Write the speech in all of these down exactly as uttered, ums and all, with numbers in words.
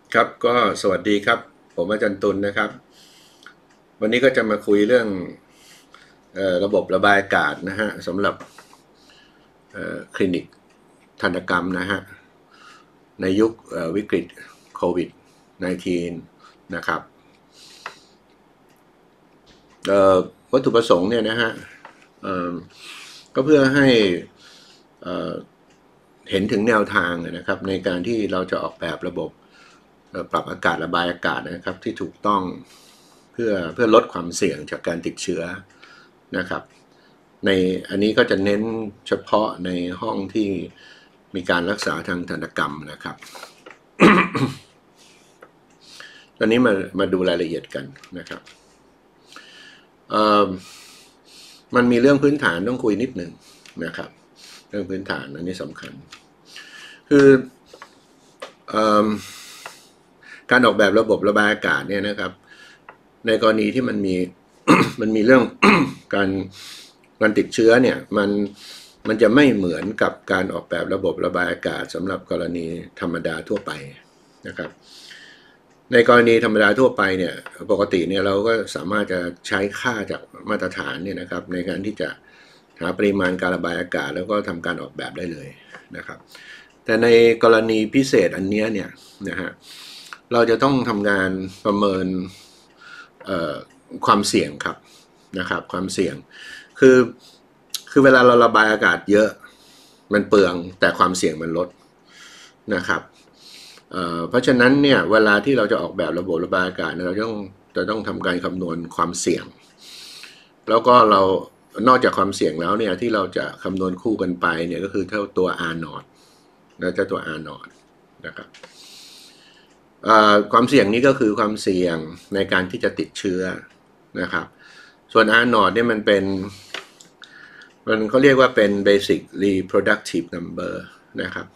ครับก็สวัสดีครับผมอาจารย์ตุลนะครับวันนี้ก็จะมาคุยเรื่องเออระบบระบายอากาศนะฮะสำหรับคลินิกทันตกรรมนะฮะในยุควิกฤตโควิด สิบเก้า นะครับวัตถุประสงค์เนี่ยนะฮะก็เพื่อให้เห็นถึงแนวทางนะครับในการที่เราจะออกแบบระบบปรับอากาศระบายอากาศนะครับที่ถูกต้องเพื่อเพื่อลดความเสี่ยงจากการติดเชื้อนะครับในอันนี้ก็จะเน้นเฉพาะในห้องที่มีการรักษาทางทันตกรรมนะครับ ตอนนี้มามาดูรายละเอียดกันนะครับมันมีเรื่องพื้นฐานต้องคุยนิดหนึ่งนะครับเรื่องพื้นฐานอันนี้สำคัญคือการออกแบบระบบระบายอากาศเนี่ยนะครับในกรณีที่มันมี มันมีเรื่อง การการติดเชื้อเนี่ยมันมันจะไม่เหมือนกับการออกแบบระบบระบายอากาศสำหรับกรณีธรรมดาทั่วไปนะครับในกรณีธรรมดาทั่วไปเนี่ยปกติเนี่ยเราก็สามารถจะใช้ค่าจากมาตรฐานเนี่ยนะครับในการที่จะหาปริมาณการระบายอากาศแล้วก็ทำการออกแบบได้เลยนะครับแต่ในกรณีพิเศษอันนี้เนี่ยนะฮะเราจะต้องทำงานประเมินความเสี่ยงครับนะครับความเสี่ยงคือคือเวลาเราระบายอากาศเยอะมันเปลืองแต่ความเสี่ยงมันลดนะครับเพราะฉะนั้นเนี่ยเวลาที่เราจะออกแบบระบบระบายอากาศเราต้องจะต้องทำการคำนวณความเสี่ยงแล้วก็เรานอกจากความเสี่ยงแล้วเนี่ยที่เราจะคำนวณคู่กันไปเนี่ยก็คือเท่าตัว R นอตนะเจ้าตัว R นอตนะครับความเสี่ยงนี้ก็คือความเสี่ยงในการที่จะติดเชื้อนะครับส่วน R นอตเนี่ยมันเป็นมันเขาเรียกว่าเป็น basic reproductive number นะครับ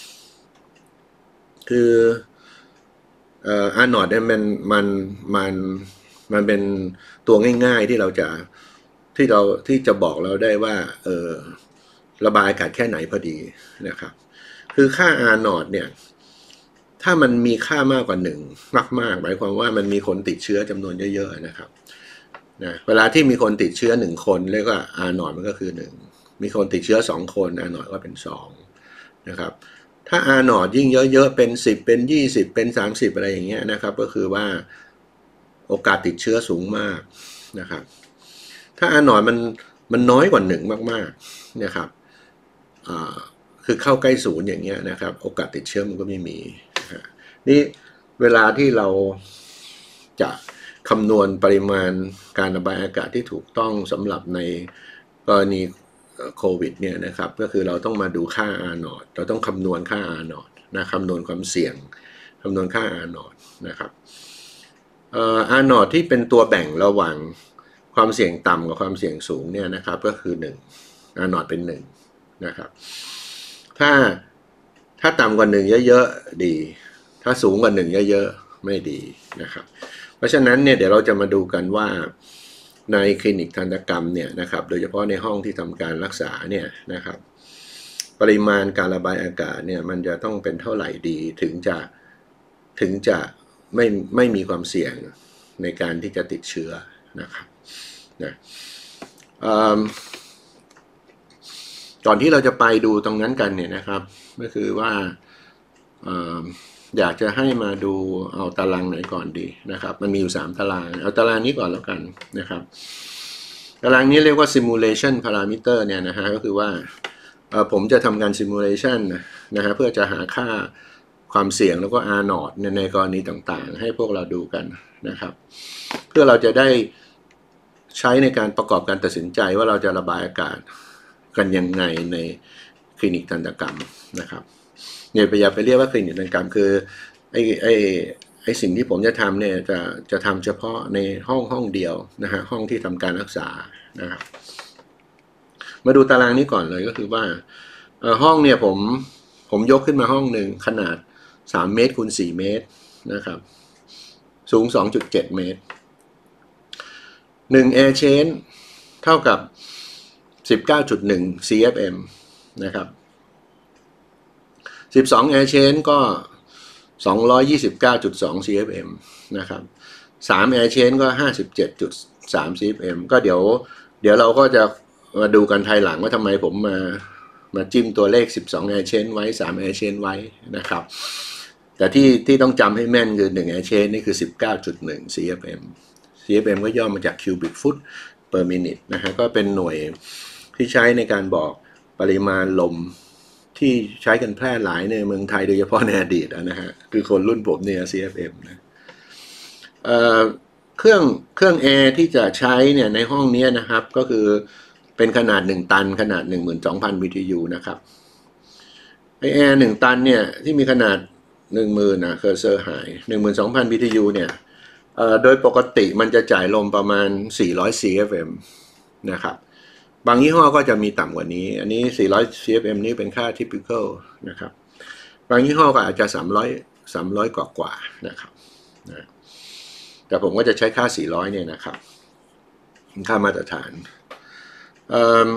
คือเอ่อ R นอตเนี่ยมันมันมันมันเป็นตัวง่ายๆที่เราจะที่เราที่จะบอกเราได้ว่าเออระบายอากาศแค่ไหนพอดีนะครับคือค่า R นอตเนี่ยถ้ามันมีค่ามากกว่าหนึ่งมากๆหมายความว่ามันมีคนติดเชื้อจำนวนเยอะๆนะครับนะเวลาที่มีคนติดเชื้อหนึ่งคนเรียกว่า R นอตมันก็คือหนึ่งมีคนติดเชื้อสองคน R นอตก็เป็นสองนะครับถ้า R นอตยิ่งเยอะๆเป็นสิบเป็นยี่สิบเป็นสามสิบอะไรอย่างเงี้ยนะครับก็คือว่าโอกาสติดเชื้อสูงมากนะครับถ้า R นอตมันมันน้อยกว่าหนึ่งมากๆนะครับคือเข้าใกล้ศูนย์อย่างเงี้ยนะครับโอกาสติดเชื้อมันก็ไม่มีนี่เวลาที่เราจะคำนวณปริมาณการระบายอากาศที่ถูกต้องสำหรับในกรณีโควิดเนี่ยนะครับก็คือเราต้องมาดูค่า R นอตเราต้องคำนวณค่า R นอตนะคำนวณความเสี่ยงคำนวณค่า R นอตนะครับเอ่อ R นอตที่เป็นตัวแบ่งระหว่างความเสี่ยงต่ำกับความเสี่ยงสูงเนี่ยนะครับก็คือหนึ่ง R นอตเป็นหนึ่งนะครับถ้าถ้าต่ำกว่าหนึ่งเยอะๆดีถ้าสูงกว่าหนึ่งเยอะๆไม่ดีนะครับเพราะฉะนั้นเนี่ยเดี๋ยวเราจะมาดูกันว่าในคลินิกทันตกรรมเนี่ยนะครับโดยเฉพาะในห้องที่ทำการรักษาเนี่ยนะครับปริมาณการระบายอากาศเนี่ยมันจะต้องเป็นเท่าไหร่ดีถึงจะถึงจะไม่ไม่มีความเสี่ยงในการที่จะติดเชื้อนะครับนะก่อนที่เราจะไปดูตรงนั้นกันเนี่ยนะครับก็คือว่าอยากจะให้มาดูเอาตารางไหนก่อนดีนะครับมันมีอยู่สามตารางเอาตารางนี้ก่อนแล้วกันนะครับตารางนี้เรียกว่า simulation parameter เนี่ยนะฮะก็คือว่าผมจะทำการ simulation นะฮะเพื่อจะหาค่าความเสี่ยงแล้วก็ R นอตในกรณีต่างๆให้พวกเราดูกันนะครับเพื่อเราจะได้ใช้ในการประกอบการตัดสินใจว่าเราจะระบายอากาศกันยังไงในคลินิกทันตกรรมนะครับเนี่ยอย่าไปเรียกว่าคลินิกทันตกรรมคือไอ้ไอ้ไอ้สิ่งที่ผมจะทำเนี่ยจะจะทำเฉพาะในห้องห้องเดียวนะฮะห้องที่ทำการรักษานะครับมาดูตารางนี้ก่อนเลยก็คือว่าห้องเนี่ยผมผมยกขึ้นมาห้องหนึ่งขนาดสามเมตรคูณสี่เมตรนะครับสูง สองจุดเจ็ด เมตรหนึ่ง air change เท่ากับ สิบเก้าจุดหนึ่ง ซี เอฟ เอ็ม นะครับสิบสอง air change ก็สองร้อยยี่สิบเก้าจุดสอง ซี เอฟ เอ็ม นะครับสาม Air Chain ก็ ห้าสิบเจ็ดจุดสาม ซี เอฟ เอ็ม ก็เดี๋ยวเดี๋ยวเราก็จะมาดูกันภายหลังว่าทำไมผมมามาจิ้มตัวเลขสิบสอง Air Chain ไว้สาม Air Chain ไว้นะครับแต่ที่ที่ต้องจำให้แม่นคือหนึ่ง Air Chain นี่คือ สิบเก้าจุดหนึ่ง ซี เอฟ เอ็ม ซี เอฟ เอ็ม ก็ย่อมาจาก Cubic Foot per minute นะฮะก็เป็นหน่วยที่ใช้ในการบอกปริมาณลมที่ใช้กันแพร่หลายในเมืองไทยโดยเฉพาะในอดีตนะฮะคือคนรุ่นผมเนี่ย ซี เอฟ เอ็ม นะเอ่อเครื่องเครื่องแอร์ที่จะใช้เนี่ยในห้องนี้นะครับก็คือเป็นขนาดหนึ่งตันขนาด หนึ่งหมื่นสองพัน บี ที ยู นะครับไอแอร์หนึ่งตันเนี่ยที่มีขนาด หนึ่งหมื่น นะเคอร์เซอร์หาย หนึ่งหมื่นสองพัน บี ที ยู เนี่ยเอ่อโดยปกติมันจะจ่ายลมประมาณสี่ร้อย ซี เอฟ เอ็ม นะครับบางยี่ห้อก็จะมีต่ำกว่านี้อันนี้สี่ร้อย ซี เอฟ เอ็ม นี่เป็นค่า typical นะครับบางยี่ห้อก็อาจจะสามร้อย สามร้อยกว่ากว่านะครับนะแต่ผมก็จะใช้ค่าสี่ร้อยเนี่ยนะครับค่ามาตรฐานเอ่อ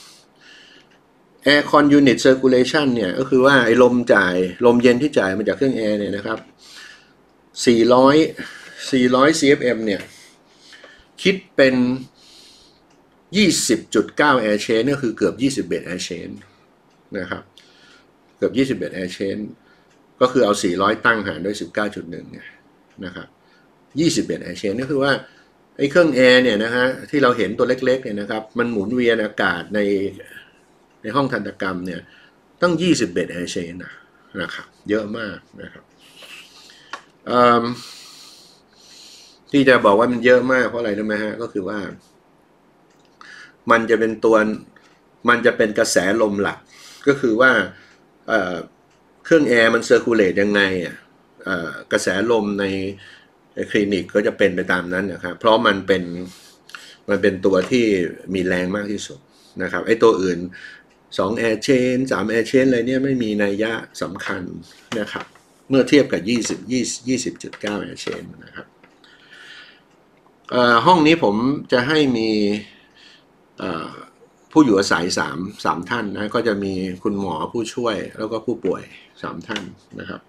Aircon Unit Circulation เนี่ยก็คือว่าไอ้ลมจ่ายลมเย็นที่จ่ายมาจากเครื่องแอร์เนี่ยนะครับสี่ร้อย สี่ร้อย ซี เอฟ เอ็ม เนี่ยคิดเป็น ยี่สิบจุดเก้า Air Chain ก็คือเกือบยี่สิบเอ็ด Air Chain นะครับเกือบยี่สิบเอ็ด Air Chain ก็คือเอาสี่ร้อยตั้งหารด้วย สิบเก้าจุดหนึ่ง เนี่ยนะครับยี่สิบเอ็ด Air Chain ก็คือว่าไอ้เครื่องแอร์เนี่ยนะฮะที่เราเห็นตัวเล็กๆเนี่ยนะครับมันหมุนเวียนอากาศในในห้องทันตกรรมเนี่ยต้องยี่สิบเอ็ด Air Chain นะนะครับเยอะมากนะครับที่จะบอกว่ามันเยอะมากเพราะอะไรรู้ไหมฮะก็คือว่ามันจะเป็นตัวมันจะเป็นกระแสลมหลักก็คือว่าเอ่อเครื่องแอร์มันเซอร์คูลเลตยังไงอ่ะเอ่อกระแสลมในคลินิกก็จะเป็นไปตามนั้นนะครับเพราะมันเป็นมันเป็นตัวที่มีแรงมากที่สุดนะครับไอ้ตัวอื่นสอง Air Chain สาม Air Chain อะไรเนี่ยไม่มีนัยยะสำคัญนะครับเมื่อเทียบกับยี่สิบ ยี่สิบจุดเก้า Air Chain นะครับเอ่อห้องนี้ผมจะให้มีผู้อยู่อาศัยสาม สามท่านนะก็จะมีคุณหมอผู้ช่วยแล้วก็ผู้ป่วยสามท่านนะครับ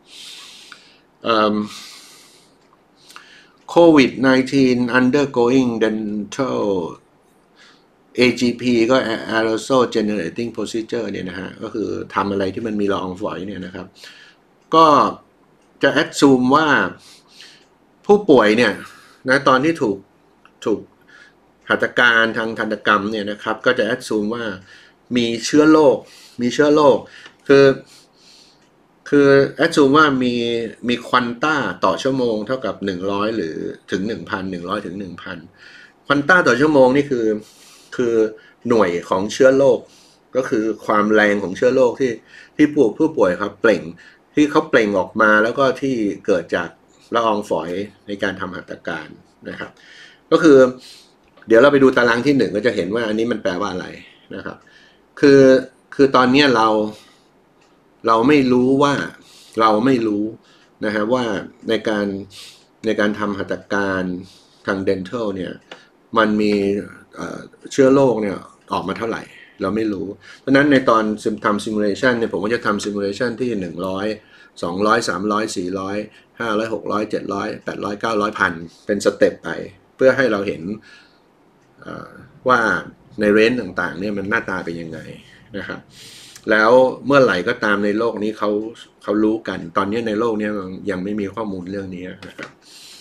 โควิด สิบเก้า undergoing dental เอ จี พี ก็ aerosol generating procedure เนี่ยนะฮะก็คือทำอะไรที่มันมีละอองฝอยเนี่ยนะครับก็จะ assume ว่าผู้ป่วยเนี่ยนะตอนที่ถูกถูกหัตถการทางทันตกรรมเนี่ยนะครับก็จะ assume ว่ามีเชื้อโรคมีเชื้อโรคคือคือ assume ว่ามีมีควอนต้าต่อชั่วโมงเท่ากับหนึ่งร้อยหรือถึง หนึ่งพัน หนึ่งร้อย ถึง หนึ่งพัน ควอนต้าต่อชั่วโมงนี่คือคือหน่วยของเชื้อโรคก็คือความแรงของเชื้อโรคที่ที่ผู้ผู้ป่วยครับเปล่งที่เขาเปล่งออกมาแล้วก็ที่เกิดจากละอองฝอยในการทำหัตถการนะครับก็คือเดี๋ยวเราไปดูตารางที่หนึ่งก็จะเห็นว่าอันนี้มันแปลว่าอะไรนะครับคือคือตอนนี้เราเราไม่รู้ว่าเราไม่รู้นะครับว่าในการในการทำหัตถการทาง dental เนี่ยมันมีเชื้อโรคเนี่ยออกมาเท่าไหร่เราไม่รู้เพราะนั้นในตอนทำ simulation เนี่ยผมก็จะทำ simulation ที่หนึ่งร้อย สองร้อย สามร้อย สี่ร้อย ห้าร้อย หกร้อย เจ็ดร้อย แปดร้อย เก้าร้อย พันเป็นสเต็ปไปเพื่อให้เราเห็นว่าในเรนจ์ต่างๆเนี่ยมันหน้าตาเป็นยังไงนะครับแล้วเมื่อไหร่ก็ตามในโลกนี้เขาเขารู้กันตอนนี้ในโลกนี้ยังไม่มีข้อมูลเรื่องนี้นะครับ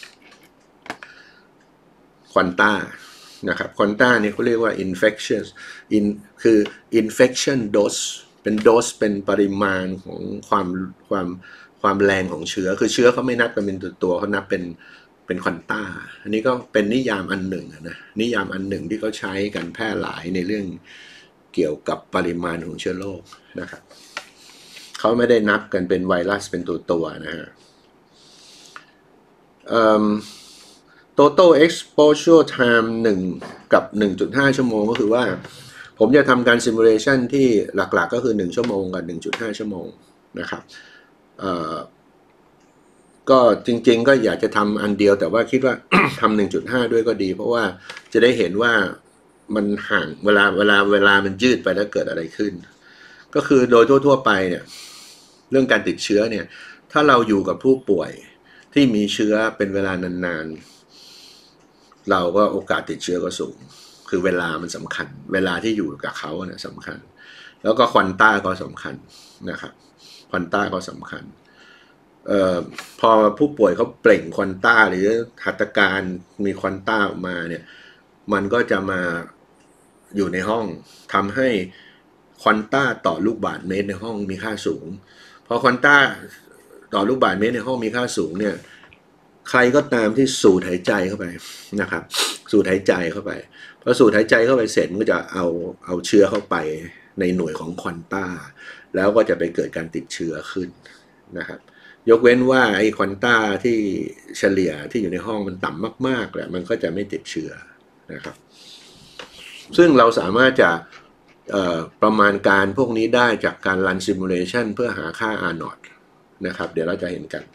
ควอนต้านะครับควอนต้าเนี่ยเขาเรียกว่า infection in คือ infection dose เป็นโดสเป็นปริมาณของความความความแรงของเชื้อคือเชื้อเขาไม่นับกันเป็นตัวเขานับเป็นเป็นควอนต้าอันนี้ก็เป็นนิยามอันหนึ่งนะนิยามอันหนึ่งที่เขาใช้กันแพร่หลายในเรื่องเกี่ยวกับปริมาณของเชื้อโรคนะครับเขาไม่ได้นับกันเป็นไวรัสเป็นตัวตัวนะฮะtotal exposure time หนึ่งกับ หนึ่งจุดห้า ชั่วโมงก็คือว่าผมจะทำการ simulation ที่หลักๆก็คือหนึ่งชั่วโมงกับ หนึ่งจุดห้า ชั่วโมงนะครับก็จริงๆก็อยากจะทำอันเดียวแต่ว่าคิดว่า ทำ หนึ่งจุดห้า ด้วยก็ดีเพราะว่าจะได้เห็นว่ามันห่างเวลาเวลาเวลามันยืดไปแล้วเกิดอะไรขึ้นก็คือโดยทั่วๆไปเนี่ยเรื่องการติดเชื้อเนี่ยถ้าเราอยู่กับผู้ป่วยที่มีเชื้อเป็นเวลานานๆเราก็โอกาสติดเชื้อก็สูงคือเวลามันสำคัญเวลาที่อยู่กับเขาเนี่ยสำคัญแล้วก็ควอนต้าก็สำคัญนะครับควอนต้าก็สำคัญเอ่อพอผู้ป่วยเขาเปล่งควอนต้าหรือหัตถการมีควอนต้าออกมาเนี่ยมันก็จะมาอยู่ในห้องทำให้ควอนต้าต่อลูกบาศก์เมตรในห้องมีค่าสูงพอควอนต้าต่อลูกบาศก์เมตรในห้องมีค่าสูงเนี่ยใครก็ตามที่สูดหายใจเข้าไปนะครับสูดหายใจเข้าไปพอสูดหายใจเข้าไปเสร็จมันก็จะเอาเอาเชื้อเข้าไปในหน่วยของควอนต้าแล้วก็จะไปเกิดการติดเชื้อขึ้นนะครับยกเว้นว่าไอ้ควอนต้าที่เฉลี่ยที่อยู่ในห้องมันต่ำมากๆแหละมันก็จะไม่ติดเชื้อนะครับซึ่งเราสามารถจะประมาณการพวกนี้ได้จากการรันซิมูเลชันเพื่อหาค่า อาร์ โนต นะครับเดี๋ยวเราจะเห็นกัน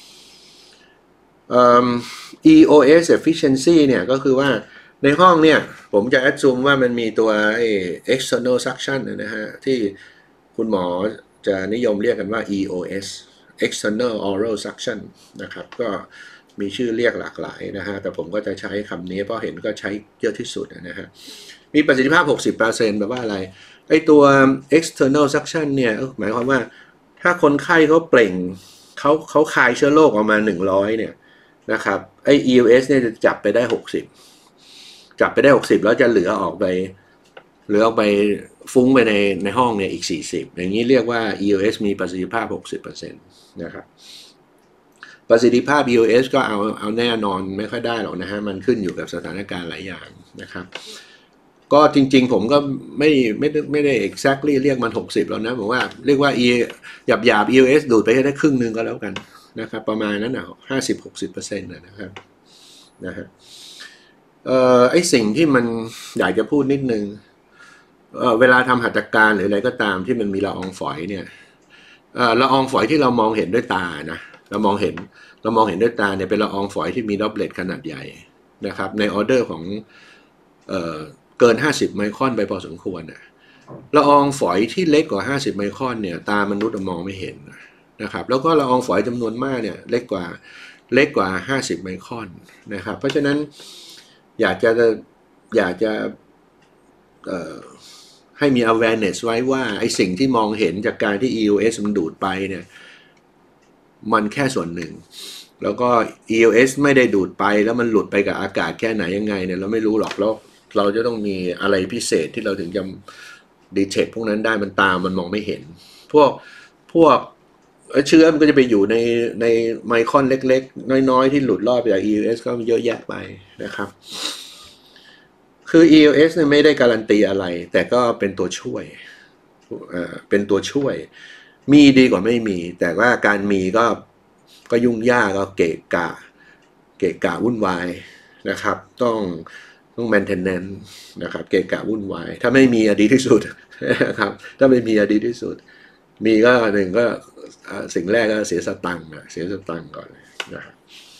อี โอ เอส efficiency เนี่ยก็คือว่าในห้องเนี่ยผมจะ assume ว่ามันมีตัว external suction นะฮะที่คุณหมอจะนิยมเรียกกันว่า อี โอ เอส external oral suction นะครับก็มีชื่อเรียกหลากหลายนะฮะแต่ผมก็จะใช้คำนี้เพราะเห็นก็ใช้เยอะที่สุดนะฮะมีประสิทธิภาพ หกสิบเปอร์เซ็นต์ แปลว่าอะไรไอตัว external suction เนี่ยหมายความว่าถ้าคนไข้เขาเปล่งเขาเขาคายเชื้อโรคออกมาหนึ่งร้อยเนี่ยนะครับไอ อี โอ เอส เนี่ยจะจับไปได้หกสิบจับไปได้หกสิบแล้วจะเหลือออกไปเหลือออกไปฟุ้งไปในในห้องเนี่ยอีกสี่สิบอย่างนี้เรียกว่า อี โอ เอส มีประสิทธิภาพ หกสิบเปอร์เซ็นต์ นะครับประสิทธิภาพ อี โอ เอส ก็เอาเอาแน่นอนไม่ค่อยได้หรอกนะฮะมันขึ้นอยู่กับสถานการณ์หลายอย่างนะครับก็จริงๆผมก็ไม่ไม่ไม่ได้ exactly เรียกมันหกสิบแล้วนะผมว่าเรียกว่า e หยาบหยาบ อี โอ เอส ดูดไปให้ได้ครึ่งนึงก็แล้วกันนะครับประมาณนั้นนะห้าสิบหกสิบเปอร์เซ็นต์นะครับนะฮะเอ่อไอสิ่งที่มันอยากจะพูดนิดนึงเอ่อเวลาทำหัตถการหรืออะไรก็ตามที่มันมีละอองฝอยเนี่ยเอ่อละอองฝอยที่เรามองเห็นด้วยตานะเรามองเห็นเรามองเห็นด้วยตาเนี่ยเป็นละอองฝอยที่มีดรอปเลตขนาดใหญ่นะครับในออเดอร์ของเอ่อเกินห้าสิบไมครอนไปพอสมควรนะละอองฝอยที่เล็กกว่าห้าสิบไมครอนเนี่ยตามนุษย์มองไม่เห็นนะครับแล้วก็ละอองฝอยจำนวนมากเนี่ยเล็กกว่าเล็กกว่าห้าสิบไมครอนนะครับเพราะฉะนั้นอยากจะอยากจะเอ่อให้มี awareness ไว้ว่าไอ้สิ่งที่มองเห็นจากการที่ อี โอ เอส มันดูดไปเนี่ยมันแค่ส่วนหนึ่งแล้วก็ อี โอ เอส ไม่ได้ดูดไปแล้วมันหลุดไปกับอากาศแค่ไหนยังไงเนี่ยเราไม่รู้หรอกแล้วเราจะต้องมีอะไรพิเศษที่เราถึงจะ detect พวกนั้นได้มันตามมันมองไม่เห็นพวกพวกเชื้อมันก็จะไปอยู่ในในไมครอนเล็กๆน้อยๆที่หลุดรอดไปจาก อี โอ เอส ก็เยอะแยะไปนะครับคือ อี โอ เอส เนี่ยไม่ได้การันตีอะไรแต่ก็เป็นตัวช่วยเอ่อเป็นตัวช่วยมีดีกว่าไม่มีแต่ว่าการมีก็ก็ยุ่งยากก็เกะกะเกะกะวุ่นวายนะครับต้องต้อง maintenance นะครับเกะกะวุ่นวายถ้าไม่มีดีที่สุดนะครับถ้าไม่มีดีที่สุดมีก็หนึ่งก็สิ่งแรกก็เสียสตังค์นะเสียสตังค์ก่อนนะครับ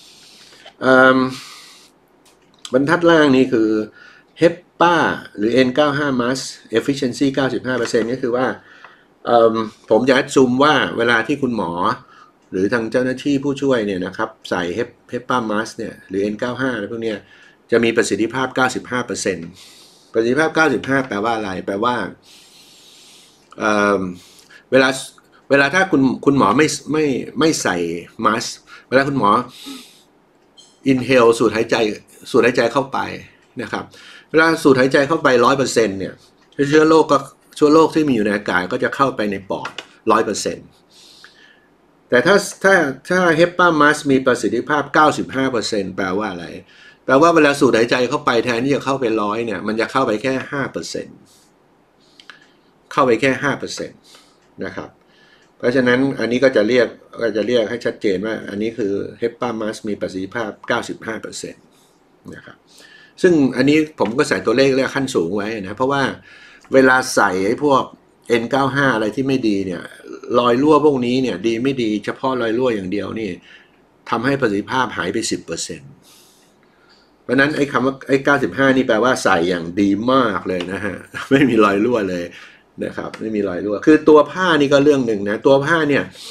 บรรทัดล่างนี้คือ เฮปปา หรือ เอ็น เก้าสิบห้า mask efficiency เก้าสิบห้าเปอร์เซ็นต์ ก็คือว่าผมจะซูมว่าเวลาที่คุณหมอหรือทางเจ้าหน้าที่ผู้ช่วยเนี่ยนะครับใส่เฮปเฮปปา mask เนี่ยหรือ เอ็น เก้าสิบห้า อะไรพวกเนี้ยจะมีประสิทธิภาพ เก้าสิบห้าเปอร์เซ็นต์ ประสิทธิภาพ เก้าสิบห้า แปลว่าอะไรแปลว่าเอ่อเวลาเวลาถ้าคุณคุณหมอไม่ไม่ไม่ใส่ mask เวลาคุณหมอ inhale สูดหายใจสูดหายใจเข้าไปนะครับเวลาสูดหายใจเข้าไป ร้อยเปอร์เซ็นต์ เนี่ยเชื้อโรคก็เชื้อโรคที่มีอยู่ในอากาศก็จะเข้าไปในปอด ร้อยเปอร์เซ็นต์ แต่ถ้าถ้าถ้า เฮปปา mask มีประสิทธิภาพ เก้าสิบห้าเปอร์เซ็นต์ แปลว่าอะไรแปลว่าเวลาสูดหายใจเข้าไปแทนที่จะเข้าไปร้อยเนี่ยมันจะเข้าไปแค่ ห้าเปอร์เซ็นต์ เข้าไปแค่ ห้าเปอร์เซ็นต์ นะครับเพราะฉะนั้นอันนี้ก็จะเรียกก็จะเรียกให้ชัดเจนว่าอันนี้คือ เฮปปา mask มีประสิทธิภาพ เก้าสิบห้าเปอร์เซ็นต์ นะครับซึ่งอันนี้ผมก็ใส่ตัวเลขเรียกขั้นสูงไว้นะเพราะว่าเวลาใส่ไอ้พวก เอ็น เก้าสิบห้า อะไรที่ไม่ดีเนี่ยรอยรั่วพวกนี้เนี่ยดีไม่ดีเฉพาะรอยรั่วอย่างเดียวนี่ทำให้ประสิทธิภาพหายไป สิบเปอร์เซ็นต์ เพราะนั้นไอ้คำว่าไอ้เก้าสิบห้านี่แปลว่าใส่อย่างดีมากเลยนะฮะไม่มีรอยรั่วเลยนะครับไม่มีรอยรั่วคือตัวผ้านี่ก็เรื่องหนึ่งนะตัวผ้าเนี่ย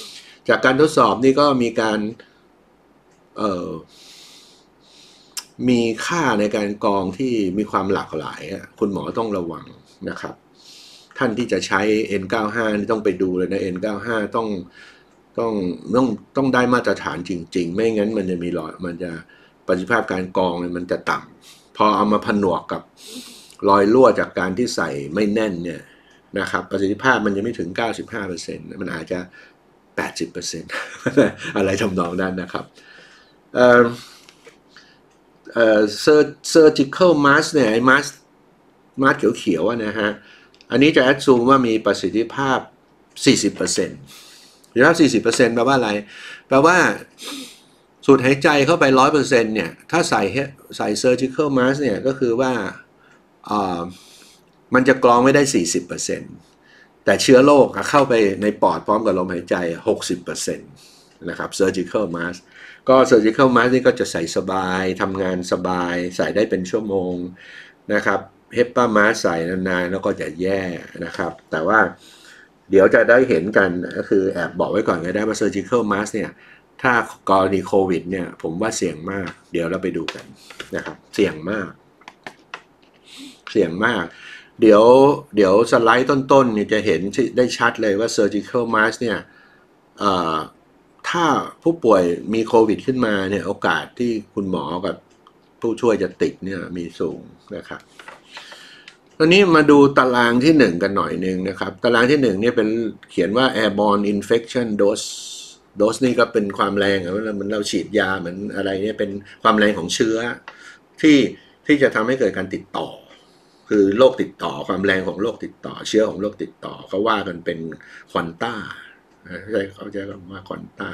จากการทดสอบนี่ก็มีการเอ่อมีค่าในการกรองที่มีความหลากหลายคุณหมอต้องระวังนะครับท่านที่จะใช้ เอ็น เก้าสิบห้า นี่ต้องไปดูเลยนะ เอ็น เก้าสิบห้า ต้องต้องต้องต้องได้มาตรฐานจริงๆไม่งั้นมันจะมีรอยมันจะประสิทธิภาพการกรองมันจะต่ำพอเอามาผนวกกับรอยรั่วจากการที่ใส่ไม่แน่นเนี่ยนะครับประสิทธิภาพมันจะไม่ถึง เก้าสิบห้าเปอร์เซ็นต์ มันอาจจะ แปดสิบเปอร์เซ็นต์ อะไรทำนองนั้นนะครับเอ่อเอ่อ surgical mask เนี่ยไอ้ mask mask เขียวๆนะฮะอันนี้จะแอดซูมว่ามีประสิทธิภาพ สี่สิบเปอร์เซ็นต์ หรือว่า สี่สิบเปอร์เซ็นต์ แปลว่าอะไรแปลว่าสูดหายใจเข้าไป ร้อยเปอร์เซ็นต์ เนี่ยถ้าใส่ใส่ surgical mask เนี่ยก็คือว่าอ่ามันจะกรองไม่ได้ สี่สิบเปอร์เซ็นต์ แต่เชื้อโรคเข้าไปในปอดพร้อมกับลมหายใจ หกสิบเปอร์เซ็นต์ นะครับ surgical mask ก็ surgical mask นี่ก็จะใส่สบายทำงานสบายใส่ได้เป็นชั่วโมงนะครับ เฮปปา mask ใส่นานๆแล้วก็จะแย่นะครับแต่ว่าเดี๋ยวจะได้เห็นกันก็คือแอบบอกไว้ก่อนก็ได้ว่า surgical mask เนี่ยถ้ากรณีโควิดเนี่ยผมว่าเสี่ยงมากเดี๋ยวเราไปดูกันนะครับเสี่ยงมากเสี่ยงมากเดี๋ยวเดี๋ยวสไลด์ต้นๆเนี่ยจะเห็นได้ชัดเลยว่า surgical mask เนี่ยถ้าผู้ป่วยมีโควิดขึ้นมาเนี่ยโอกาสที่คุณหมอกับผู้ช่วยจะติดเนี่ยมีสูงนะครับตอนนี้มาดูตารางที่หนึ่งกันหน่อยนึงนะครับตารางที่หนึ่งเนี่ยเป็นเขียนว่า airborne infection dose dose นี่ก็เป็นความแรงเหมือนเราฉีดยาเหมือนอะไรเนี่ยเป็นความแรงของเชื้อที่ที่จะทำให้เกิดการติดต่อคือโรคติดต่อความแรงของโรคติดต่อเชื้อของโรคติดต่อเขาว่ากันเป็นควอนต้าใช่เขาจะเรียกว่าควอนต้า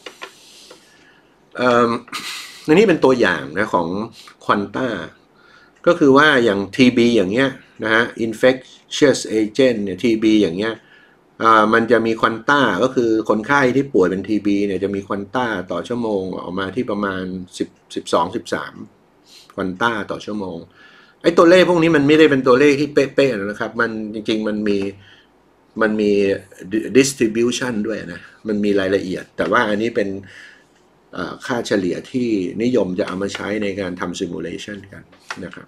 อันนี้เป็นตัวอย่างนะของควอนต้าก็คือว่าอย่าง ที บี อย่างเงี้ยนะฮะ infectious agent เนี่ย ที บี อย่างเงี้ยมันจะมีควอนต้าก็คือคนไข้ที่ป่วยเป็น ที บี เนี่ยจะมีควอนต้าต่อชั่วโมงออกมาที่ประมาณสิบ สิบสอง สิบสามควอนต้าต่อชั่วโมงไอ้ตัวเลขพวกนี้มันไม่ได้เป็นตัวเลขที่เป๊ะๆนะครับมันจริงๆมันมีมันมี distribution ด้วยนะมันมีรายละเอียดแต่ว่าอันนี้เป็นค่าเฉลี่ยที่นิยมจะเอามาใช้ในการทำ simulation กันนะครับ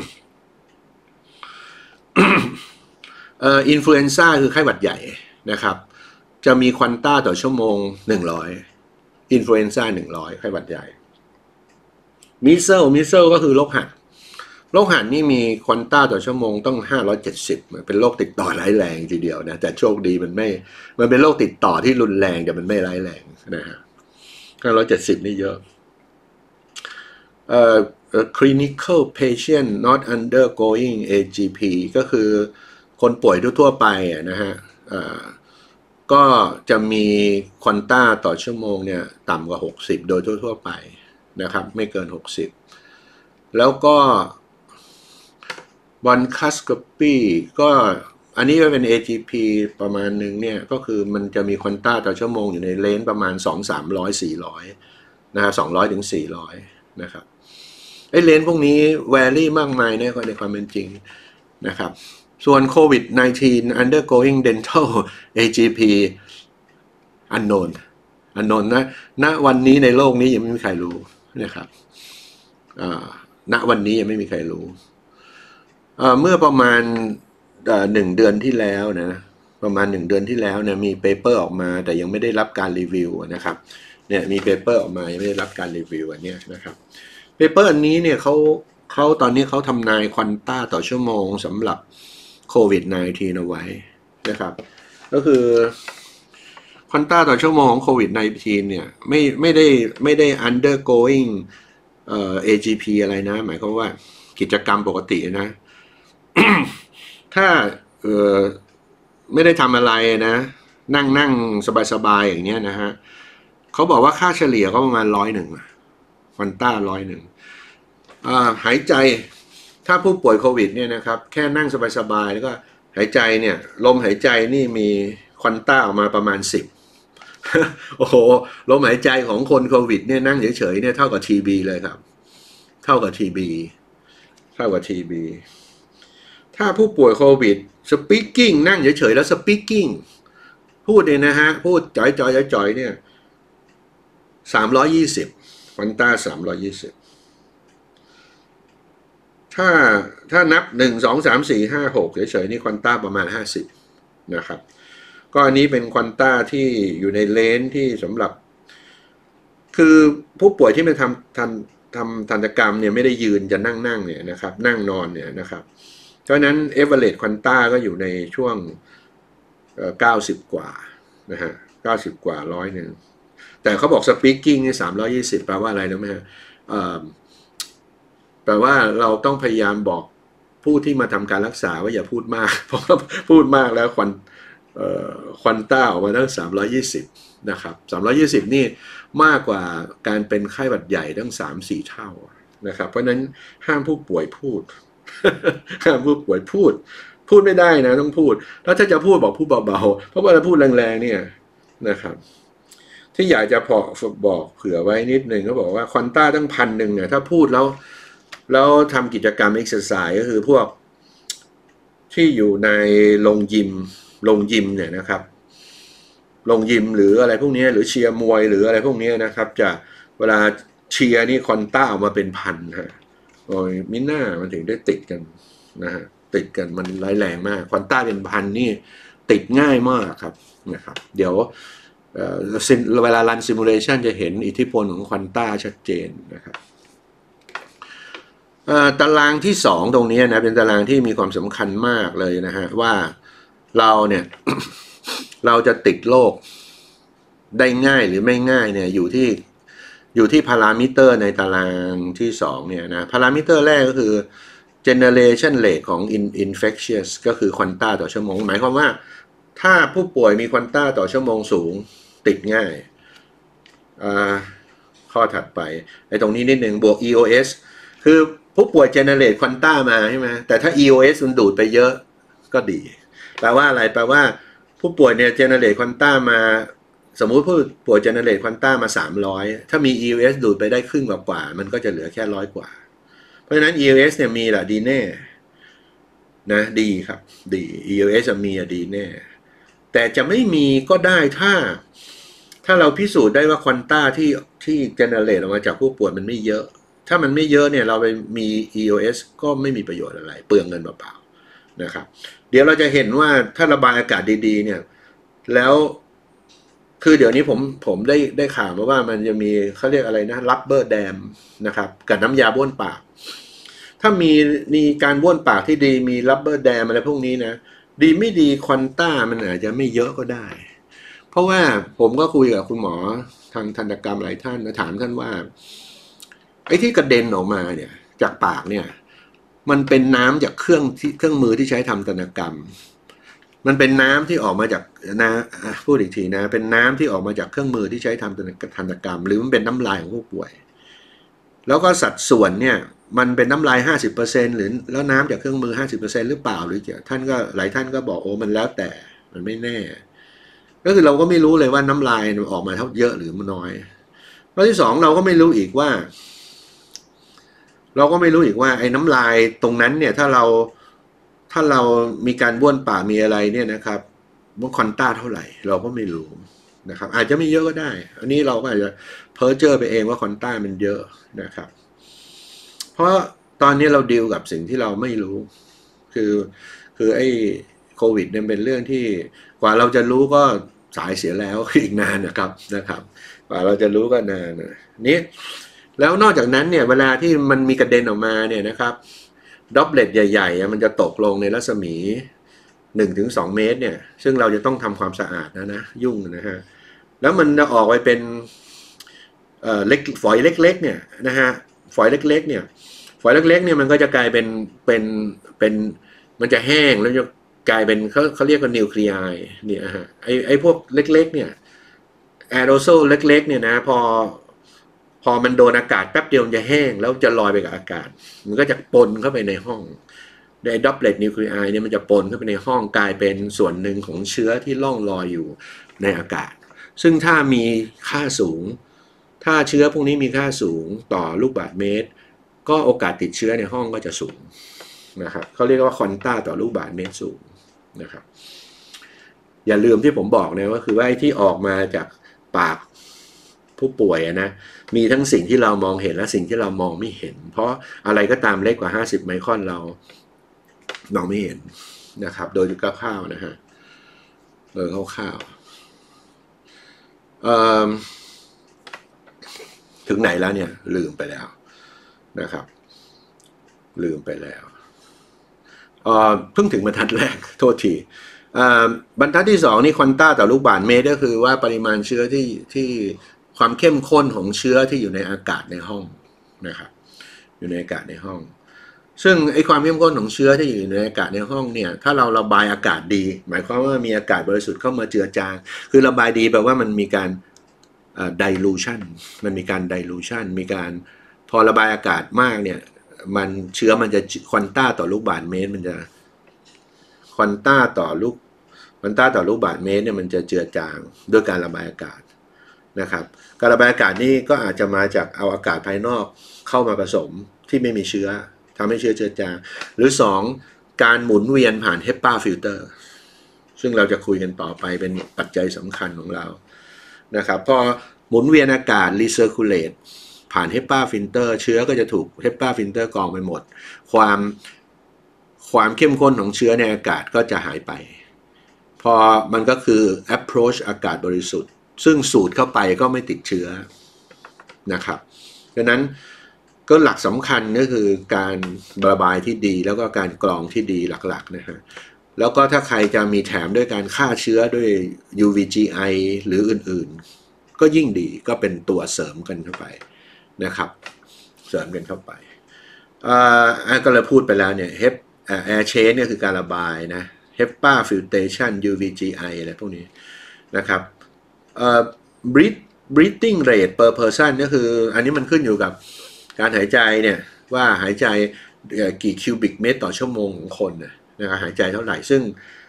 เอ่ออินฟลูเอนซ่าคือไข้หวัดใหญ่นะครับจะมีควอนต้าต่อชั่วโมงหนึ่งร้อยอินฟลูเอนซ่าหนึ่งร้อยไข้หวัดใหญ่มิเซลมิเซลก็คือโรคหัดโรคหัดนี่มีควอนต้าต่อชั่วโมงต้องห้าร้อยเจ็ดสิบเป็นโรคติดต่อร้ายแรงทีเดียวนะแต่โชคดีมันไม่มันเป็นโรคติดต่อที่รุนแรงแต่มันไม่ร้ายแรงนะฮะห้าร้อยเจ็ดสิบนี่เยอะเอ่อ clinical patient not undergoing เอ จี พี ก็คือคนป่วยทั่วๆไปนะฮะก็จะมีควอนต้าต่อชั่วโมงเนี่ยต่ำกว่าหกสิบโดยทั่วๆไปนะครับไม่เกินหกสิบแล้วก็บอนคัสโคปีก็อันนี้ก็เป็น เอ จี พี ประมาณหนึ่งเนี่ยก็คือมันจะมีควอนต้าต่อชั่วโมงอยู่ในเลนประมาณ สองถึงสามร้อย สี่ร้อยนะครับสองร้อยถึงสี่ร้อยนะครับไอ้เลนพวกนี้แวรี่มากมายในในความเป็นจริงนะครับส่วนโควิด สิบเก้า undergoing dental เอ จี พี unknown unknown นะณวันนี้ในโลกนี้ยังไม่มีใครรู้นะครับณวันนี้ยังไม่มีใครรู้เมื่อประมาณหนึ่งเดือนที่แล้วนะประมาณหนึ่งเดือนที่แล้วเนี่ยมีเปเปอร์ออกมาแต่ยังไม่ได้รับการรีวิวนะครับเนี่ยมีเปเปอร์ออกมายังไม่ได้รับการรีวิวอันนี้นะครับเปเปอร์อันนี้เนี่ยเขาเขาตอนนี้เขาทำนายควอนต้าต่อชั่วโมงสำหรับโควิด สิบเก้า เอาไว้นะครับก็คือควอนต้าต่อชั่วโมงของโควิด สิบเก้า เนี่ยไม่ไม่ได้ไม่ได้ undergoing เอ่อ เอ จี พี อะไรนะหมายความว่ากิจกรรมปกตินะ ถ้าเออไม่ได้ทำอะไรนะนั่งนั่งสบายๆอย่างเนี้ยนะฮะเขาบอกว่าค่าเฉลี่ยก็ประมาณร้อยหนึ่งควอนต้าร้อยหนึ่งหายใจถ้าผู้ป่วยโควิดเนี่ยนะครับแค่นั่งสบายๆแล้วก็หายใจเนี่ยลมหายใจนี่มีควอนต้าออกมาประมาณสิบ โอ้โหลมหายใจของคนโควิดเนี่ยนั่งเฉยๆเนี่ยเท่ากับ ที บี เลยครับเท่ากับ ที บี เท่ากับ ที บี ถ้าผู้ป่วยโควิด speaking นั่งเฉยๆแล้ว speaking พูดเองนะฮะพูดจ่อยจ่อยจ่อยเนี่ยสามร้อยยี่สิบควอนต้าสามร้อยยี่สิบถ้าถ้านับหนึ่งสองสามสี่ห้าหกเฉยๆนี่ควอนต้าประมาณห้าสิบนะครับก็อันนี้เป็นควอนต้าที่อยู่ในเลนที่สำหรับคือผู้ป่วยที่มาทำทำทำทันตกรรมเนี่ยไม่ได้ยืนจะนั่งนั่งเนี่ยนะครับนั่งนอนเนี่ยนะครับเพราะนั้นเอเวอเรสต์ควอนต้าก็อยู่ในช่วงเก้าสิบกว่านะฮะเก้าสิบกว่าร้อยหนึ่งแต่เขาบอกสปีกกิ้งนี่สามร้อยยี่สิบแปลว่าอะไรรู้ไหมฮะแปลว่าเราต้องพยายามบอกผู้ที่มาทำการรักษาว่าอย่าพูดมากเพราะพูดมากแล้วควันควอนต้าออกมาตั้งสามร้อยยี่สิบนะครับสามร้อยยี่สิบนี่มากกว่าการเป็นไข้หวัดใหญ่ตั้ง สามถึงสี่ เท่านะครับเพราะนั้นห้ามผู้ป่วยพูด ห้ามผู้ป่วยพูดพูดไม่ได้นะต้องพูดแล้วถ้าจะพูดบอกพูดเบาๆเพราะว่าเราพูดแรงๆเนี่ยนะครับที่อยากจะพอบอกเผื่อไว้นิดนึงก็บอกว่าควอนต้าตั้งพันหนึ่งเนี่ยถ้าพูดแล้วแล้วทำกิจกรรมเอ็กซ์ไซส์ก็คือพวกที่อยู่ในโรงยิมโรงยิมเนี่ยนะครับโรงยิมหรืออะไรพวกนี้หรือเชียร์มวยหรืออะไรพวกนี้นะครับจะเวลาเชียร์นี่ควอนต้าออกมาเป็นพันฮะโอ้ยมิน่ามันถึงได้ติดกันนะฮะติดกันมันร้ายแรงมากควอนต้าเป็นพันนี่ติดง่ายมากครับนะครับเดี๋ยวเวลารันซิมูเลชันจะเห็นอิทธิพลของควอนต้าชัดเจนนะครับตารางที่สองตรงนี้นะเป็นตารางที่มีความสำคัญมากเลยนะฮะว่าเราเนี่ย เราจะติดโรคได้ง่ายหรือไม่ง่ายเนี่ยอยู่ที่อยู่ที่พารามิเตอร์ในตารางที่สองเนี่ยนะพารามิเตอร์แรกก็คือ generation rate ของ infectious ก็คือควอนต้าต่อชั่วโมงหมายความว่าถ้าผู้ป่วยมีควอนต้าต่อชั่วโมงสูงติดง่ายข้อถัดไปไอ้ตรงนี้นิดหนึ่งบวก อี โอ เอส คือผู้ป่วย generate ควอนต้ามาใช่ไหมแต่ถ้า อี โอ เอส มันดูดไปเยอะก็ดีแปลว่าอะไรแปลว่าผู้ป่วยเนี่ย generate ควอนต้ามาสมมุติผู้ป่วย generate ควอนต้ามาสามร้อยถ้ามี อี โอ เอส ดูดไปได้ครึ่งกว่ามันก็จะเหลือแค่ร้อยกว่าเพราะฉะนั้น อี โอ เอส เนี่ยมีแหละดีแน่นะดีครับดี อี โอ เอส มีอะดีแน่แต่จะไม่มีก็ได้ถ้าถ้าเราพิสูจน์ได้ว่าควอนต้าที่ที่เจเนเรตออกมาจากผู้ป่วยมันไม่เยอะถ้ามันไม่เยอะเนี่ยเราไปมี อี โอ เอส ก็ไม่มีประโยชน์อะไรเปลืองเงินเปล่าๆนะครับเดี๋ยวเราจะเห็นว่าถ้าระบายอากาศดีๆเนี่ยแล้วคือเดี๋ยวนี้ผมผมได้ได้ข่าวมาว่ามันจะมีเขาเรียกอะไรนะรับเบอร์แดมนะครับกับน้ำยาบ้วนปากถ้ามีมีการบ้วนปากที่ดีมีรับเบอร์แดมอะไรพวกนี้นะดีไม่ดีควอนต้ามันอาจจะไม่เยอะก็ได้เพราะว่าผมก็คุยกับคุณหมอทางทันตกรรมหลายท่านนะถามท่านว่าไอ้ที่กระเด็นออกมาเนี่ยจากปากเนี่ยมันเป็นน้ำจากเครื่องที่เครื่องมือที่ใช้ทำทันตกรรมมันเป็นน้ำที่ออกมาจากนะพูดอีกทีนะเป็นน้ำที่ออกมาจากเครื่องมือที่ใช้ทำทันตกรรมหรือมันเป็นน้ำลายของผู้ป่วยแล้วก็สัดส่วนเนี่ยมันเป็นน้ำลาย ห้าสิบเปอร์เซ็นต์ หรือแล้วน้ำจากเครื่องมือ ห้าสิบเปอร์เซ็นต์ หรือเปล่าหรือท่านก็หลายท่านก็บอกโอ้มันแล้วแต่มันไม่แน่ก็คือเราก็ไม่รู้เลยว่าน้ำลายมันออกมาเท่าเยอะหรือมันน้อยข้อที่สองเราก็ไม่รู้อีกว่าเราก็ไม่รู้อีกว่าไอ้น้ำลายตรงนั้นเนี่ยถ้าเราถ้าเรามีการบ้วนปากมีอะไรเนี่ยนะครับว่าควอนต้าเท่าไหร่เราก็ไม่รู้นะครับอาจจะไม่เยอะก็ได้อันนี้เราก็อาจจะเพ้อเจ้อไปเองว่าควอนต้ามันเยอะนะครับเพราะตอนนี้เราดีลกับสิ่งที่เราไม่รู้คือคือไอ้โควิดเนี่ยเป็นเรื่องที่กว่าเราจะรู้ก็สายเสียแล้วอีกนานนะครับนะครับกว่าเราจะรู้ก็นานนี้แล้วนอกจากนั้นเนี่ยเวลาที่มันมีกระเด็นออกมาเนี่ยนะครับดรอปเลตใหญ่ๆมันจะตกลงในรัศมี หนึ่งถึงสอง เมตรเนี่ยซึ่งเราจะต้องทำความสะอาดนะนะยุ่งนะฮะแล้วมันจะออกไปเป็นเอ่อเล็กฝอยเล็กๆเนี่ยนะฮะฝอยเล็กๆเนี่ยฝอยเล็กๆเนี่ยมันก็จะกลายเป็นเป็นเป็นมันจะแห้งแล้วจะกลายเป็นเขาเขาเรียกว่านิวเคลียร์เนี่ยฮะไอไอพวกเล็กๆเนี่ยแอโรโซลเล็กๆเนี่ยนะพอพอมันโดนอากาศแป๊บเดียวมันจะแห้งแล้วจะลอยไปกับอากาศมันก็จะปนเข้าไปในห้องในดรอปเลตนิวเคลียร์เนี่ยมันจะปนเข้าไปในห้องกลายเป็นส่วนหนึ่งของเชื้อที่ล่องลอยอยู่ในอากาศซึ่งถ้ามีค่าสูงถ้าเชื้อพวกนี้มีค่าสูงต่อลูกบาศก์เมตรก็โอกาสติดเชื้อในห้องก็จะสูงนะครับเขาเรียกว่าควอนต้าต่อลูกบาศก์เมตรสูงนะครับอย่าลืมที่ผมบอกนะว่าคือว่าไอ้ที่ออกมาจากปากผู้ป่วยนะมีทั้งสิ่งที่เรามองเห็นและสิ่งที่เรามองไม่เห็นเพราะอะไรก็ตามเล็กกว่าห้าสิบไมครอนเรามองไม่เห็นนะครับโดยคร่าวๆนะฮะโดยคร่าวๆถึงไหนแล้วเนี่ยลืมไปแล้วนะครับลืมไปแล้วเพิ่งถึงบรรทัดแรกโทษทีบรรทัดที่สองนี่ควอนต้าต่อลูกบาศก์เมตรก็คือว่าปริมาณเชื้อที่ที่ความเข้มข้นของเชื้อที่อยู่ในอากาศในห้องนะครับอยู่ในอากาศในห้องซึ่งไอความเข้มข้นของเชื้อที่อยู่ในอากาศในห้องเนี่ยถ้าเราระบายอากาศดีหมายความว่ามีอากาศบริสุทธิ์เข้ามาเจือจางคือระบายดีแปลว่ามันมีการdilution มันมีการ dilution มีการพอระบายอากาศมากเนี่ยมันเชื้อมันจะควอนต้าต่อลูกบาศก์เมตรมันจะควอนต้าต่อลูกควอนต้าต่อลูกบาศก์เมตรเนี่ยมันจะเจือจางด้วยการระบายอากาศนะครับการระบายอากาศนี่ก็อาจจะมาจากเอาอากาศภายนอกเข้ามาผสมที่ไม่มีเชื้อทำให้เชื้อเจือจางหรือสองการหมุนเวียนผ่าน เฮปา ฟิลเตอร์ ซึ่งเราจะคุยกันต่อไปเป็นปัจจัยสำคัญของเรานะครับพอหมุนเวียนอากาศ recirculate ผ่าน เฮปา ฟิลเตอร์ เชื้อก็จะถูก เฮปา ฟิลเตอร์ กรองไปหมดความความเข้มข้นของเชื้อในอากาศก็จะหายไปพอมันก็คือ approach อากาศบริสุทธิ์ซึ่งสูดเข้าไปก็ไม่ติดเชื้อนะครับดังนั้นก็หลักสำคัญก็คือการระบายที่ดีแล้วก็การกรองที่ดีหลักๆนะฮะแล้วก็ถ้าใครจะมีแถมด้วยการฆ่าเชื้อด้วย ยู วี จี ไอ หรืออื่นๆก็ยิ่งดีก็เป็นตัวเสริมกันเข้าไปนะครับเสริมกันเข้าไปอ่าก็เลยพูดไปแล้วเนี่ย air change เนี่ยคือการระบายนะ เฮปา filtration ยู วี จี ไอ อะไรพวกนี้นะครับเอ่อ breath breathing rate per person ก็คืออันนี้มันขึ้นอยู่กับการหายใจเนี่ยว่าหายใจกี่คิวบิกเมตรต่อชั่วโมงของคนนะครับหายใจเท่าไหร่ซึ่ง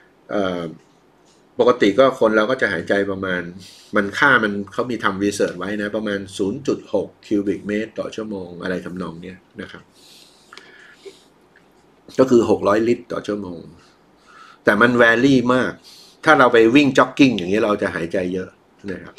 ปกติก็คนเราก็จะหายใจประมาณมันค่ามันเขามีทำรีเสิร์ชไว้นะประมาณ ศูนย์จุดหก คิวบิกเมตรต่อชั่วโมงอะไรทำนองเนี้ยนะครับก็คือหกร้อยลิตรต่อชั่วโมงแต่มันแวรี่มากถ้าเราไปวิ่งจ็อกกิ้งอย่างนี้เราจะหายใจเยอะนะครับ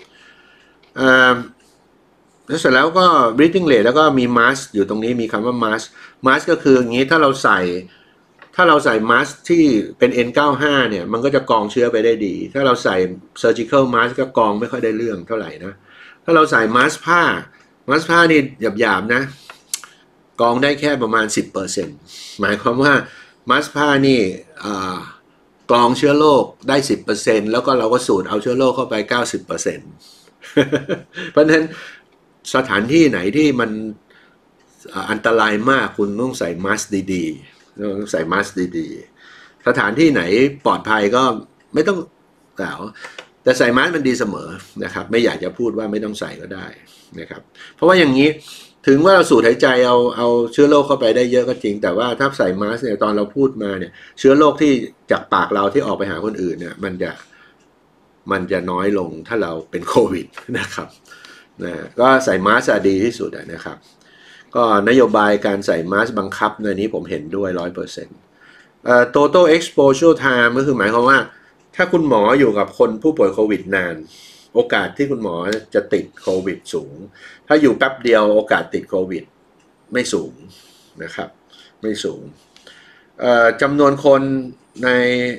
แล้วเสร็จแล้วก็ breathing rate แล้วก็มี mask อยู่ตรงนี้มีคำว่า mask mask ก็คืออย่างนี้ถ้าเราใส่ถ้าเราใส่ mask ที่เป็น เอ็น เก้าสิบห้า เนี่ยมันก็จะกรองเชื้อไปได้ดีถ้าเราใส่ surgical mask ก็กรองไม่ค่อยได้เรื่องเท่าไหร่นะถ้าเราใส่ mask ผ้า mask ผ้านี่หยาบๆนะกรองได้แค่ประมาณ สิบเปอร์เซ็นต์ หมายความว่า mask ผ้านี่กรองเชื้อโรคได้ สิบเปอร์เซ็นต์ แล้วก็เราก็สูดเอาเชื้อโรคเข้าไป เก้าสิบเปอร์เซ็นต์ เพราะฉะนั้นสถานที่ไหนที่มันอันตรายมากคุณต้องใส่มาสก์ดีๆต้องใส่มาสก์ดีๆสถานที่ไหนปลอดภัยก็ไม่ต้องแต่แต่ใส่มาสก์มันดีเสมอนะครับไม่อยากจะพูดว่าไม่ต้องใส่ก็ได้นะครับเพราะว่าอย่างนี้ถึงว่าเราสูดหายใจเอาเอาเชื้อโรคเข้าไปได้เยอะก็จริงแต่ว่าถ้าใส่มาสก์เนี่ยตอนเราพูดมาเนี่ยเชื้อโรคที่จากปากเราที่ออกไปหาคนอื่นเนี่ยมันจะมันจะน้อยลงถ้าเราเป็นโควิดนะครับนะก็ใส่มาสก์ดีที่สุดนะครับก็นโยบายการใส่มาสก์บังคับในนี้ผมเห็นด้วย ร้อยเปอร์เซ็นต์ เอ่อ total exposure time ก็คือหมายความว่าถ้าคุณหมออยู่กับคนผู้ป่วยโควิดนานโอกาสที่คุณหมอจะติดโควิดสูงถ้าอยู่แป๊บเดียวโอกาสติดโควิดไม่สูงนะครับไม่สูงเอ่อจำนวนคนใน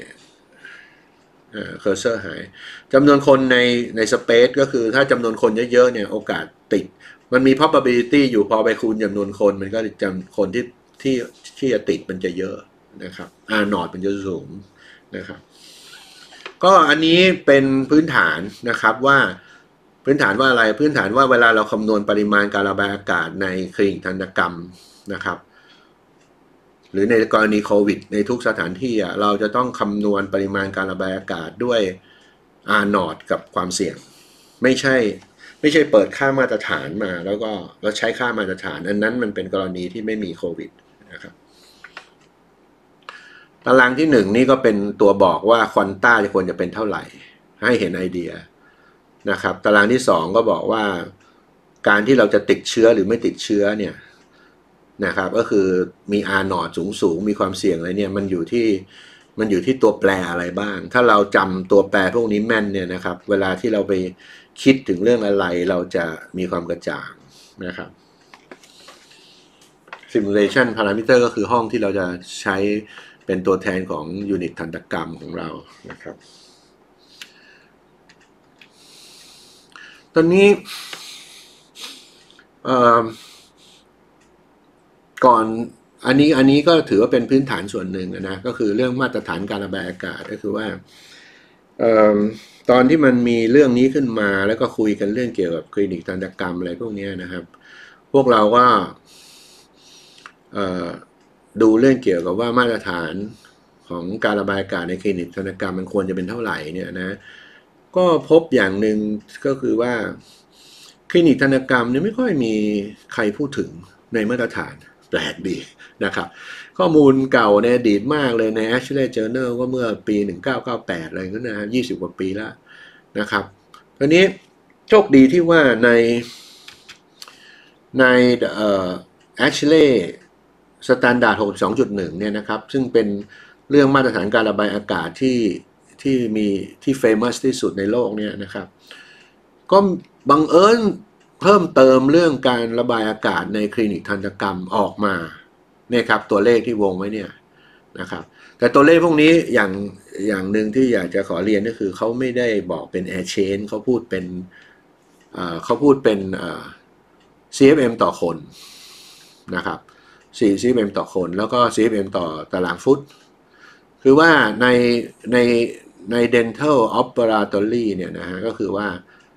เคอร์เซอร์หายจำนวนคนในในสเปซก็คือถ้าจำนวนคนเยอะๆเนี่ยโอกาสติดมันมี probability อยู่พอไปคูณจำนวนคนมันก็จำคนที่ที่ที่จะติดมันจะเยอะนะครับ R นอตมันจะสูงนะครับก็อันนี้เป็นพื้นฐานนะครับว่าพื้นฐานว่าอะไรพื้นฐานว่าเวลาเราคำนวณปริมาณการระบายอากาศในคลินิกทันตกรรมนะครับหรือในกรณีโควิดในทุกสถานที่เราจะต้องคำนวณปริมาณการระบายอากาศด้วย R นอตกับความเสี่ยงไม่ใช่ไม่ใช่เปิดค่ามาตรฐานมาแล้วก็แล้วใช้ค่ามาตรฐานอันนั้นมันเป็นกรณีที่ไม่มีโควิดนะครับตารางที่หนึ่งนี่ก็เป็นตัวบอกว่าควอนต้าจะควรจะเป็นเท่าไหร่ให้เห็นไอเดียนะครับตารางที่สองก็บอกว่าการที่เราจะติดเชื้อหรือไม่ติดเชื้อเนี่ยนะครับก็คือมี R นอตสูงสูงมีความเสี่ยงอะไรเนี่ยมันอยู่ที่มันอยู่ที่ตัวแปรอะไรบ้างถ้าเราจำตัวแปรพวกนี้แม่นเนี่ยนะครับเวลาที่เราไปคิดถึงเรื่องอะไรเราจะมีความกระจ่างนะครับ simulation parameter ก็คือห้องที่เราจะใช้เป็นตัวแทนของยูนิตทันตกรรมของเรานะครับตอนนี้ก่อนอันนี้อันนี้ก็ถือว่าเป็นพื้นฐานส่วนหนึ่งนะก็คือเรื่องมาตรฐานการระบายอากาศก็คือว่าตอนที่มันมีเรื่องนี้ขึ้นมาแล้วก็คุยกันเรื่องเกี่ยวกับคลินิกทันตกรรมอะไรพวกนี้นะครับพวกเราก็ดูเรื่องเกี่ยวกับว่ามาตรฐานของการระบายอากาศในคลินิกทันตกรรมมันควรจะเป็นเท่าไหร่เนี่ยนะก็พบอย่างหนึ่งก็คือว่าคลินิกทันตกรรมเนี่ยไม่ค่อยมีใครพูดถึงในมาตรฐานแปลกดีนะครับข้อมูลเก่าในอดีตมากเลยใน Ashley Journal ก็เมื่อปีหนึ่งเก้าเก้าแปดอะไรก็นะยี่สิบกว่าปีแล้วนะครับทีนี้โชคดีที่ว่าในในเอ่อ Ashley Standard หกสิบสองจุดหนึ่ง เนี่ยนะครับซึ่งเป็นเรื่องมาตรฐานการระบายอากาศที่ที่มีที่ famous ที่สุดในโลกเนี่ยนะครับก็บังเอิญเพิ่มเติมเรื่องการระบายอากาศในคลินิกทันตกรรมออกมาเนี่ยครับตัวเลขที่วงไว้เนี่ยนะครับแต่ตัวเลขพวกนี้อย่างอย่างหนึ่งที่อยากจะขอเรียนก็คือเขาไม่ได้บอกเป็น air change เขาพูดเป็นเขาพูดเป็น ซี เอฟ เอ็ม ต่อคนนะครับสี่ ซี เอฟ เอ็ม ต่อคนแล้วก็ ซี เอฟ เอ็ม ต่อตารางฟุตคือว่าในในใน dental operatory เนี่ยนะฮะก็คือว่า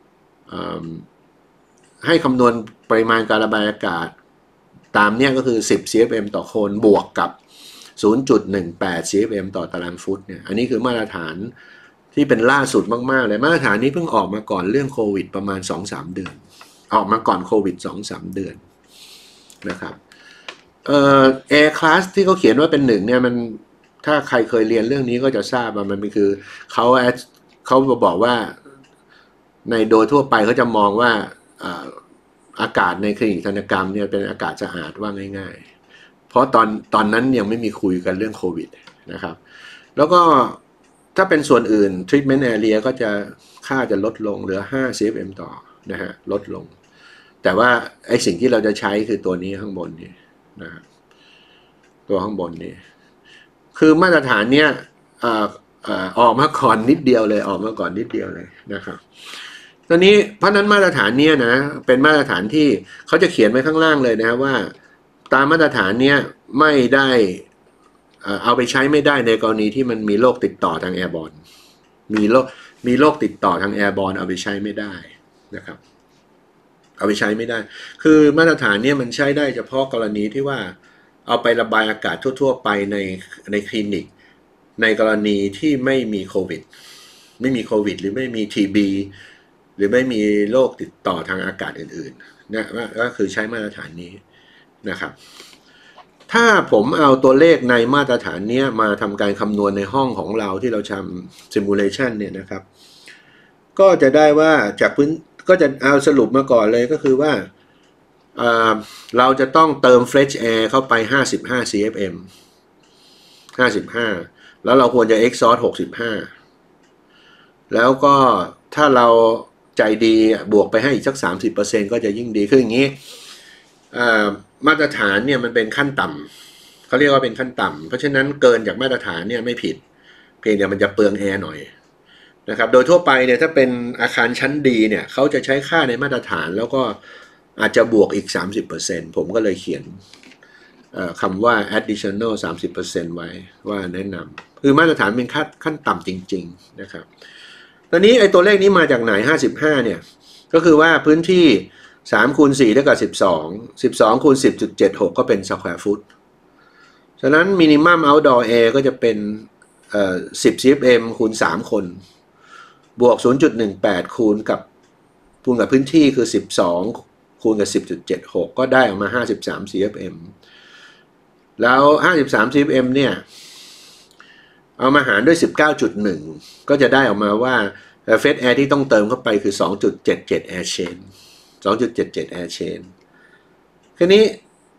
ให้คำนวณปริมาณการระบายอากาศตามเนี่ยก็คือสิบ ซี เอฟ เอ็ม ต่อคนบวกกับ ศูนย์จุดหนึ่งแปด ซี เอฟ เอ็ม ต่อตารางฟุตเนี่ยอันนี้คือมาตรฐานที่เป็นล่าสุดมากๆเลยมาตรฐานนี้เพิ่งออกมาก่อนเรื่องโควิดประมาณ สองถึงสาม เดือนออกมาก่อนโควิด สองถึงสาม เดือนนะครับเอ่อ Air Class ที่เขาเขียนว่าเป็นหนึ่งเนี่ยมันถ้าใครเคยเรียนเรื่องนี้ก็จะทราบว่ามันคือเขาเขาบอกว่าในโดยทั่วไปเขาจะมองว่าอากาศในคลินิกทันตกรรมเนี่ยเป็นอากาศสะอาดว่าง่ายๆเพราะตอนตอนนั้นยังไม่มีคุยกันเรื่องโควิดนะครับแล้วก็ถ้าเป็นส่วนอื่น treatment area ก็จะค่าจะลดลงเหลือห้า ซี เอฟ เอ็ม ต่อนะฮะลดลงแต่ว่าไอสิ่งที่เราจะใช้คือตัวนี้ข้างบนนี่นะครับตัวข้างบนนี่คือมาตรฐานเนี้ยออกมาก่อนนิดเดียวเลยออกมาก่อนนิดเดียวเลยนะครับตอนนี้เพราะนั้นมาตรฐานเนี้ยนะเป็นมาตรฐานที่เขาจะเขียนไว้ข้างล่างเลยนะว่าตามมาตรฐานเนี้ยไม่ได้เอาไปใช้ไม่ได้ในกรณีที่มันมีโรคติดต่อทางแอร์บอร์นมีโรคมีโรคติดต่อทางแอร์บอร์นเอาไปใช้ไม่ได้นะครับเอาไปใช้ไม่ได้คือมาตรฐานเนี้ยมันใช้ได้เฉพาะกรณีที่ว่าเอาไประบายอากาศทั่วๆไปในในคลินิกในกรณีที่ไม่มีโควิดไม่มีโควิดหรือไม่มี ที บี หรือไม่มีโรคติดต่อทางอากาศอื่นๆนะก็คือใช้มาตรฐานนี้นะครับถ้าผมเอาตัวเลขในมาตรฐานนี้มาทำการคำนวณในห้องของเราที่เราทำ simulation เนี่ยนะครับก็จะได้ว่าจากพื้นก็จะเอาสรุปมาก่อนเลยก็คือว่าเราจะต้องเติม fresh air เข้าไปห้าสิบห้า ซี เอฟ เอ็ม ห้าสิบห้าแล้วเราควรจะ exhaust หกสิบห้าแล้วก็ถ้าเราใจดีบวกไปให้อีกสัก สามสิบเปอร์เซ็นต์ ก็จะยิ่งดีคืออย่างนี้มาตรฐานเนี่ยมันเป็นขั้นต่ำเขาเรียกว่าเป็นขั้นต่ำเพราะฉะนั้นเกินจากมาตรฐานเนี่ยไม่ผิดเพียงแต่มันจะเปลืองแอร์หน่อยนะครับโดยทั่วไปเนี่ยถ้าเป็นอาคารชั้นดีเนี่ยเขาจะใช้ค่าในมาตรฐานแล้วก็อาจจะบวกอีก สามสิบเปอร์เซ็นต์ ผมก็เลยเขียนคำว่า additional สามสิบเปอร์เซ็นต์ ไว้ว่าแนะนำคือมาตรฐานเป็นขั้นขั้นต่ำจริงๆนะครับตอนนี้ไอ้ตัวเลขนี้มาจากไหนห้าสิบห้าเนี่ยก็คือว่าพื้นที่สามคูณสี่เท่ากับสิบสอง สิบสองคูณ สิบจุดเจ็ดหก ก็เป็น square foot ฉะนั้น minimum outdoor air ก็จะเป็นเอ่อสิบ ซี เอฟ เอ็ม คูณสามคนบวก ศูนย์จุดหนึ่งแปด คูณกับคูณกับพื้นที่คือสิบสองคูณกับ สิบจุดเจ็ดหก ก็ได้ออกมาห้าสิบสาม ซี เอฟ เอ็ม แล้วห้าสิบสาม ซี เอฟ เอ็ม เนี่ยเอามาหารด้วย สิบเก้าจุดหนึ่ง ก็จะได้ออกมาว่าเฟสแอร์ที่ต้องเติมเข้าไปคือ สองจุดเจ็ดเจ็ด air chain สองจุดเจ็ดเจ็ด air chain ทีนี้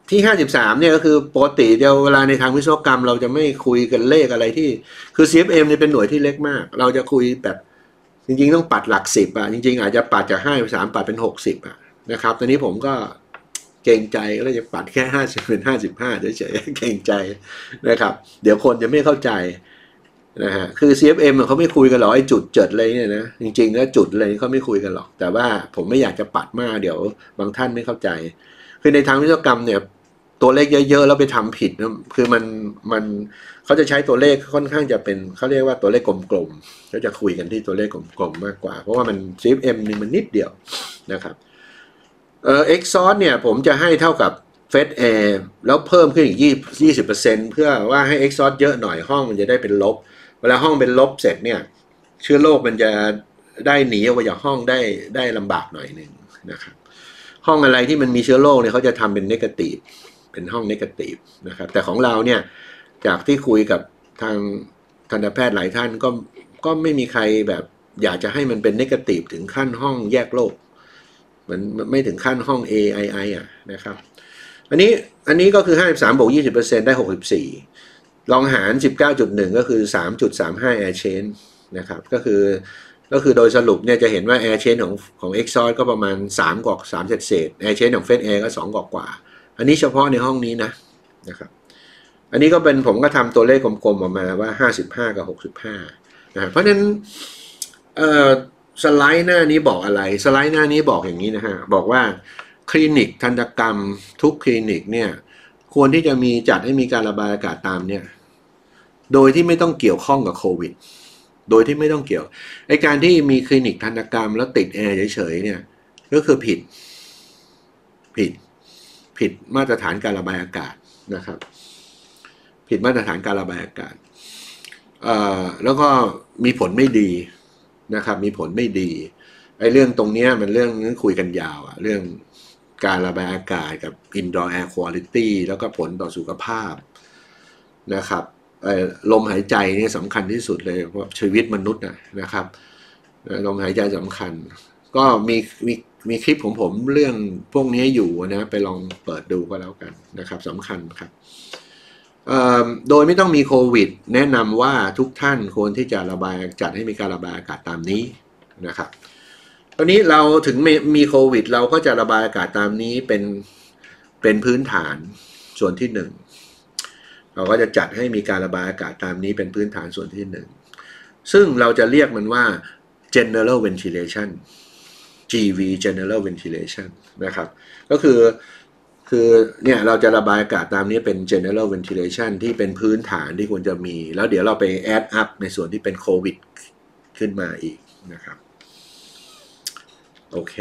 ที่ห้าสิบสามเนี่ยก็คือปกติเดียวเวลาในทางวิศวกรรมเราจะไม่คุยกันเลขอะไรที่คือ ซี เอฟ เอ็ม เนี่ยเป็นหน่วยที่เล็กมากเราจะคุยแบบจริงๆต้องปัดหลักสิบอ่ะจริงๆอาจจะปัดจากห้าสิบสามปัดเป็นหกสิบอ่ะนะครับตอนนี้ผมก็เกรงใจก็เลยจะปัดแค่ห้าสิบเป็นห้าสิบห้าเฉยๆเกรงใจนะครับเดี๋ยวคนจะไม่เข้าใจนะฮะคือ ซี เอฟ เอ็ม เขาไม่คุยกันหรอกไอ้จุดเจิดอะไรเนี่ยนะจริงๆแล้วจุดอะไรเขาไม่คุยกันหรอกแต่ว่าผมไม่อยากจะปัดมากเดี๋ยวบางท่านไม่เข้าใจคือในทางวิศวกรรมเนี่ยตัวเลขเยอะๆแล้วไปทำผิดนะคือมันมันเขาจะใช้ตัวเลขค่อนข้างจะเป็นเขาเรียกว่าตัวเลขกลมๆเขาจะคุยกันที่ตัวเลขกลมๆมากกว่าเพราะว่ามัน ซี เอฟ เอ็ม นี่มันนิดเดียวนะครับเอ่อ exhaust เนี่ยผมจะให้เท่ากับ Fed Air แล้วเพิ่มขึ้นอีกยี่สิบเปอร์เซ็นต์ เพื่อว่าให้ exhaust เยอะหน่อยห้องมันจะได้เป็นลบเวลาห้องเป็นลบเสร็จเนี่ยเชื้อโรคมันจะได้หนีออกมาจากห้องได้ได้ลำบากหน่อยหนึ่งนะครับห้องอะไรที่มันมีเชื้อโรคเนี่ยเขาจะทำเป็นเนกาทีฟเป็นห้องเนกาทีฟนะครับแต่ของเราเนี่ยจากที่คุยกับทางทันตแพทย์หลายท่านก็ก็ไม่มีใครแบบอยากจะให้มันเป็นเนกาทีฟถึงขั้นห้องแยกโรคมันไม่ถึงขั้นห้อง เอ ไอ ไอ อ่ะนะครับอันนี้อันนี้ก็คือห้าสิบสามบวก ยี่สิบเปอร์เซ็นต์ ได้หกสิบสี่ลองหาร สิบเก้าจุดหนึ่ง ก็คือ สามจุดสามห้า air chain นะครับก็คือก็คือโดยสรุปเนี่ยจะเห็นว่า air chain ของของ exhaust ก็ประมาณสามกว่าสามเศษ air chain ของ Fed Air ก็สองกว่ากว่าอันนี้เฉพาะในห้องนี้นะนะครับอันนี้ก็เป็นผมก็ทำตัวเลขกลมๆออกมาว่าห้าสิบห้ากับหกสิบห้านะเพราะฉะนั้นเอ่อสไลด์หน้านี้บอกอะไรสไลด์หน้านี้บอกอย่างนี้นะฮะบอกว่าคลินิกทันตกรรมทุกคลินิกเนี่ยควรที่จะมีจัดให้มีการระบายอากาศตามเนี่ยโดยที่ไม่ต้องเกี่ยวข้องกับโควิดโดยที่ไม่ต้องเกี่ยวไอการที่มีคลินิกทันตกรรมแล้วติดแอร์เฉยๆเนี่ยก็คือผิดผิดผิดมาตรฐานการระบายอากาศนะครับผิดมาตรฐานการระบายอากาศเอ่อแล้วก็มีผลไม่ดีนะครับมีผลไม่ดีไอ้เรื่องตรงนี้มันเรื่องนึงคุยกันยาวอะเรื่องการระบายอากาศกับ indoor air quality แล้วก็ผลต่อสุขภาพนะครับลมหายใจนี่สำคัญที่สุดเลยเพราะชีวิตมนุษย์นะครับลมหายใจสำคัญก็มีมีมีคลิปของผมเรื่องพวกนี้อยู่นะไปลองเปิดดูก็แล้วกันนะครับสำคัญครับโดยไม่ต้องมีโควิดแนะนำว่าทุกท่านควรที่จะระบายจัดให้มีการระบายอากาศตามนี้นะครับตอนนี้เราถึงมีโควิดเราก็จะระบายอากาศตามนี้เป็นเป็นพื้นฐานส่วนที่หนึ่งเราก็จะจัดให้มีการระบายอากาศตามนี้เป็นพื้นฐานส่วนที่หนึ่งซึ่งเราจะเรียกมันว่า general ventilation จี วี general ventilation นะครับก็คือคือเนี่ยเราจะระบายอากาศตามนี้เป็น general ventilation ที่เป็นพื้นฐานที่ควรจะมีแล้วเดี๋ยวเราไป add up ในส่วนที่เป็นโควิดขึ้นมาอีกนะครับโอเค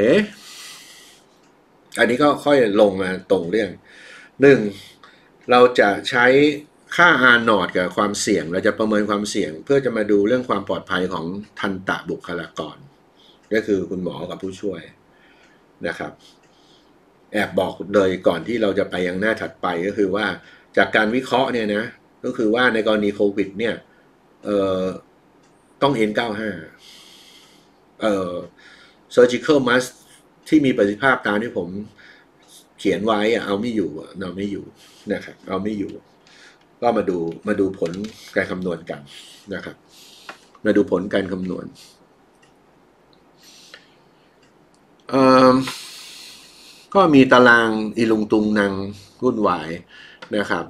อันนี้ก็ค่อยลงมาตรงเรื่องหนึ่งเราจะใช้ค่า R นอตกับความเสี่ยงเราจะประเมินความเสี่ยงเพื่อจะมาดูเรื่องความปลอดภัยของทันตบุคลากรก็คือคุณหมอกับผู้ช่วยนะครับแอบบอกเลยก่อนที่เราจะไปยังหน้าถัดไปก็คือว่าจากการวิเคราะห์เนี่ยนะก็คือว่าในกรณีโควิดเนี่ยเอ่อต้อง เอ็น เก้าสิบห้า เอ่อ surgical mask ที่มีประสิทธิภาพตามที่ผมเขียนไว้เอาไม่อยู่เอาไม่อยู่นะครับเอาไม่อยู่ก็มาดูมาดูผลการคำนวณกันนะครับมาดูผลการคำนวณก็มีตารางอีลุงตุงนางวุ่นวายนะครับ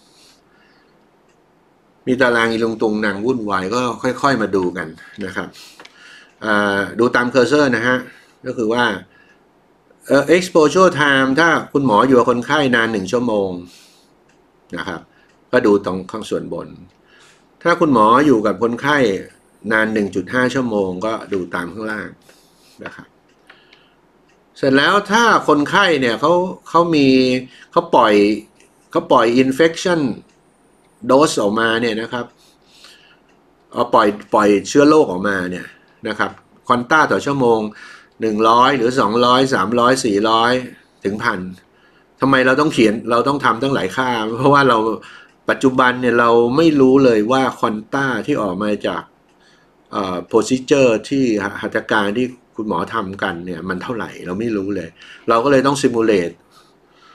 มีตารางอีลุงตุงนางวุ่นวายก็ค่อยๆมาดูกันนะครับดูตามเคอร์เซอร์นะฮะก็คือว่าเอ่อ exposure time ถ้าคุณหมออยู่กับคนไข้นานหนึ่งชั่วโมงนะครับก็ดูตรงข้างส่วนบนถ้าคุณหมออยู่กับคนไข้นาน หนึ่งจุดห้า ชั่วโมงก็ดูตามข้างล่างนะครับเสร็จแล้วถ้าคนไข้เนี่ยเขาเขามีเขาปล่อยเขาปล่อย infection dose ออกมาเนี่ยนะครับเอาปล่อยปล่อยเชื้อโรคออกมาเนี่ยนะครับควอนต้าต่อชั่วโมงหนึ่งร้อยหรือสองร้อย สามร้อย สี่ร้อยถึงพันทำไมเราต้องเขียนเราต้องทำตั้งหลายค่าเพราะว่าเราปัจจุบันเนี่ยเราไม่รู้เลยว่าควอนต้าที่ออกมาจากเอ่อ procedure ที่หัตถการที่คุณหมอทำกันเนี่ยมันเท่าไหร่เราไม่รู้เลยเราก็เลยต้อง simulate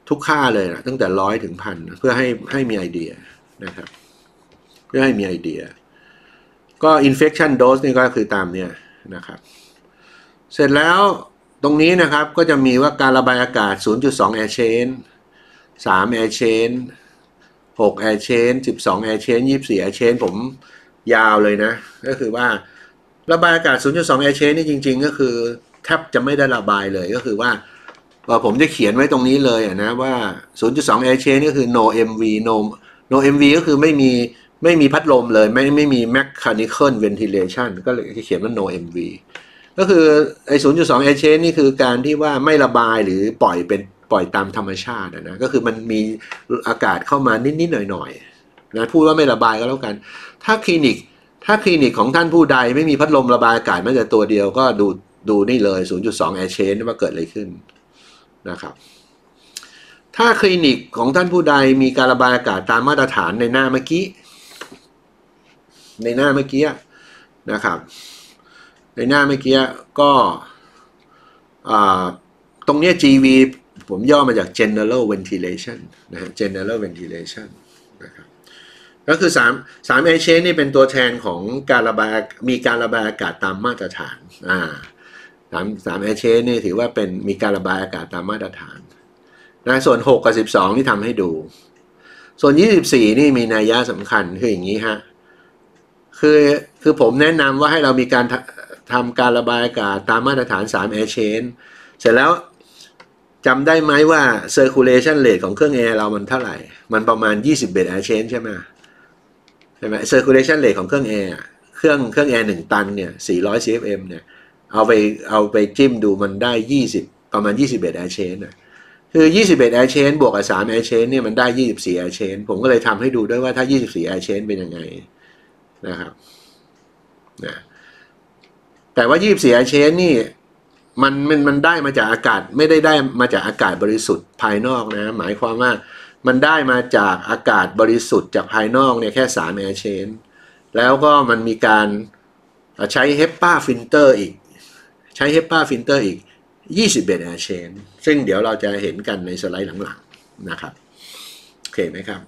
ทุกค่าเลยนะตั้งแต่ร้อยถึงพันเพื่อให้ให้มีไอเดียนะครับเพื่อให้มีไอเดียก็ infection dose นี่ก็คือตามเนี้ยนะครับเสร็จแล้วตรงนี้นะครับก็จะมีว่าการระบายอากาศ ศูนย์จุดสอง air chain สาม air chain หก air chain สิบสอง air chain ยี่สิบสี่ air chain ผมยาวเลยนะก็คือว่าระบายอากาศ ศูนย์จุดสอง air chain นี่จริงๆก็คือแทบจะไม่ได้ระบายเลยก็คือว่าผมจะเขียนไว้ตรงนี้เลยนะว่า ศูนย์จุดสอง air chain ก็คือ no เอ็ม วี no no เอ็ม วี ก็คือไม่มีไม่มีพัดลมเลยไม่ไม่มี mechanical ventilation ก็เลยเขียนว่า no เอ็ม วี ก็คือไอ้ ศูนย์จุดสอง air chain นี่คือการที่ว่าไม่ระบายหรือปล่อยเป็นปล่อยตามธรรมชาตินะก็คือมันมีอากาศเข้ามานิดๆหน่อยๆนะพูดว่าไม่ระบายก็แล้วกันถ้าคลินิกถ้าคลินิกของท่านผู้ใดไม่มีพัดลมระบายอากาศแม้แต่ตัวเดียวก็ดูดูนี่เลย ศูนย์จุดสอง air chain ว่าเกิดอะไรขึ้นนะครับถ้าคลินิกของท่านผู้ใดมีการระบายอากาศตามมาตรฐานในหน้าเมื่อกี้ในหน้าเมื่อกี้นะครับในหน้าเมื่อกี้ก็ตรงนี้ จี วี ผมย่อมาจาก general ventilation นะฮะ general ventilation นะครับก็คือ3 3 air chain นี่เป็นตัวแทนของการระบายมีการระบายอากาศตามมาตรฐานอ่า3 3 air chain นี่ถือว่าเป็นมีการระบายอากาศตามมาตรฐานนะส่วนหกกับสิบสองที่ทำให้ดูส่วนยี่สิบสี่นี่มีนัยยะสำคัญคืออย่างนี้ฮะคือคือผมแนะนำว่าให้เรามีการทำการระบายอากาศตามมาตรฐานสาม air chain เสร็จแล้วจำได้ไหมว่า circulation rate ของเครื่องแอร์เรามันเท่าไหร่มันประมาณยี่สิบเอ็ด air chain ใช่ไหมใช่ไหม circulation rate ของเครื่องแอร์เครื่องเครื่องแอร์หนึ่งตันเนี่ยสี่ร้อย ซี เอฟ เอ็ม เนี่ยเอาไปเอาไปจิ้มดูมันได้ยี่สิบประมาณยี่สิบเอ็ด air chain นะคือยี่สิบเอ็ด air chain บวกกับสาม air chain เนี่ยมันได้ยี่สิบสี่ air chain ผมก็เลยทำให้ดูด้วยว่าถ้ายี่สิบสี่ air chain เป็นยังไงนะครับนะแต่ว่ายี่สิบสี่ air chain นี่มันมันมันได้มาจากอากาศไม่ได้ได้มาจากอากาศบริสุทธิ์ภายนอกนะหมายความว่ามันได้มาจากอากาศบริสุทธิ์จากภายนอกเนี่ยแค่สาม air chain แล้วก็มันมีการใช้ HEPA filter อีกใช้ HEPA filter อีกยี่สิบเอ็ด air chain ซึ่งเดี๋ยวเราจะเห็นกันในสไลด์หลังๆนะครับโอเคไหมครับ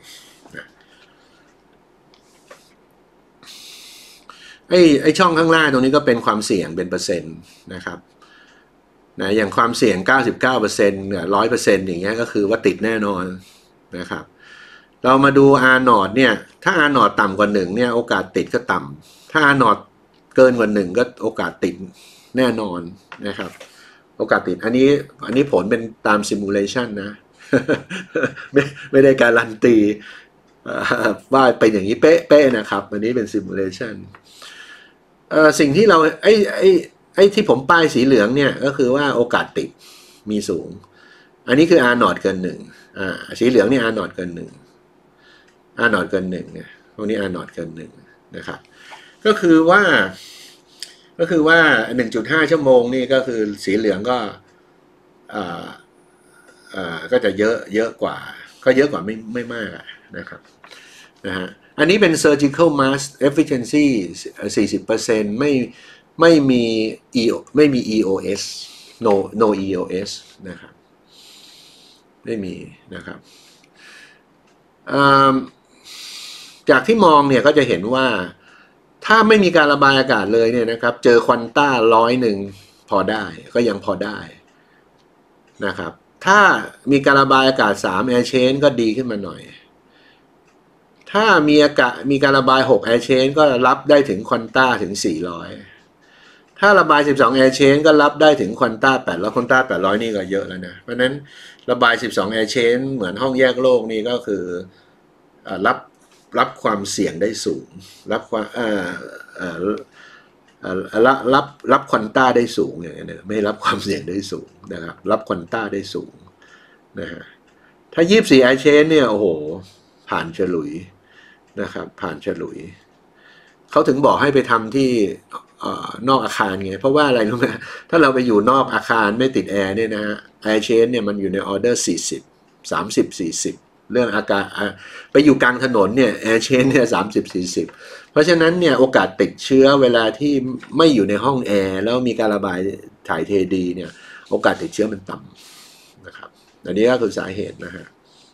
ไอ้ไอ้ช่องข้างล่างตรงนี้ก็เป็นความเสี่ยงเป็นเปอร์เซ็นต์นะครับนะอย่างความเสี่ยง เก้าสิบเก้าเปอร์เซ็นต์ หนึ่งร้อยเปอร์เซ็นต์ อย่างเงี้ยก็คือว่าติดแน่นอนนะครับเรามาดู R นอตเนี่ยถ้า R นอตต่ำกว่าหนึ่งเนี่ยโอกาสติดก็ต่ำถ้า R นอตเกินกว่าหนึ่งก็โอกาสติดแน่นอนนะครับโอกาสติดอันนี้อันนี้ผลเป็นตามซิมูเลชันนะ ไม่ไม่ได้การันตีว่าเป็นอย่างนี้เป๊ะๆนะครับอันนี้เป็นซิมูเลชันสิ่งที่เราไอ้ไอ้ไอ้ที่ผมป้ายสีเหลืองเนี่ยก็คือว่าโอกาสติดมีสูงอันนี้คือ R นอตเกินหนึ่งอ่าสีเหลืองนี่ R นอตเกินหนึ่ง R นอตเกินหนึ่งเนี่ยพวกนี้ R นอตเกินหนึ่งนะครับก็คือว่าก็คือว่า หนึ่งจุดห้า ชั่วโมงนี่ก็คือสีเหลืองก็อ่าอ่าก็จะเยอะเยอะกว่าก็เยอะกว่าไม่ไม่มากนะครับนะฮะอันนี้เป็น surgical mask efficiency สี่สิบเปอร์เซ็นต์ ไม่ไม่มี E ไม่มี อี โอ เอส no no อี โอ เอส นะครับไม่มีนะครับจากที่มองเนี่ยก็จะเห็นว่าถ้าไม่มีการระบายอากาศเลยเนี่ยนะครับเจอควอนต้าร้อยหนึ่งพอได้ก็ยังพอได้นะครับถ้ามีการระบายอากาศสาม air chain ก็ดีขึ้นมาหน่อยถ้ามีอากาศมีการระบายหก air chain ก็รับได้ถึงควอนต้าถึงสี่ร้อยถ้าระบายสิบสอง air chain ก็รับได้ถึงควอนต้าแปดร้อยควอนต้าแปดร้อยนี่ก็เยอะแล้วนะเพราะนั้นระบายสิบสอง air chain เหมือนห้องแยกโลกนี่ก็คือรับรับความเสี่ยงได้สูงรับความเอ่อเอ่อรับรับรับควอนต้าได้สูงอย่างเงี้ยไม่รับความเสี่ยงได้สูงนะครับรับควอนต้าได้สูงนะฮะถ้ายี่สิบสี่ air chain เนี่ยโอ้โหผ่านฉลุยนะครับผ่านฉลุยเขาถึงบอกให้ไปทำที่นอกอาคารไงเพราะว่าอะไรรู้ไหมถ้าเราไปอยู่นอกอาคารไม่ติดแอร์เนี่ยนะฮะ air chain เนี่ยมันอยู่ในออเดอร์สี่สิบ สามสิบ สี่สิบเรื่องอากาศไปอยู่กลางถนนเนี่ย air chain เนี่ยสามสิบ สี่สิบเพราะฉะนั้นเนี่ยโอกาสติดเชื้อเวลาที่ไม่อยู่ในห้องแอร์แล้วมีการระบายถ่ายเทดีเนี่ยโอกาสติดเชื้อมันต่ำนะครับอันนี้ก็คือสาเหตุนะฮะ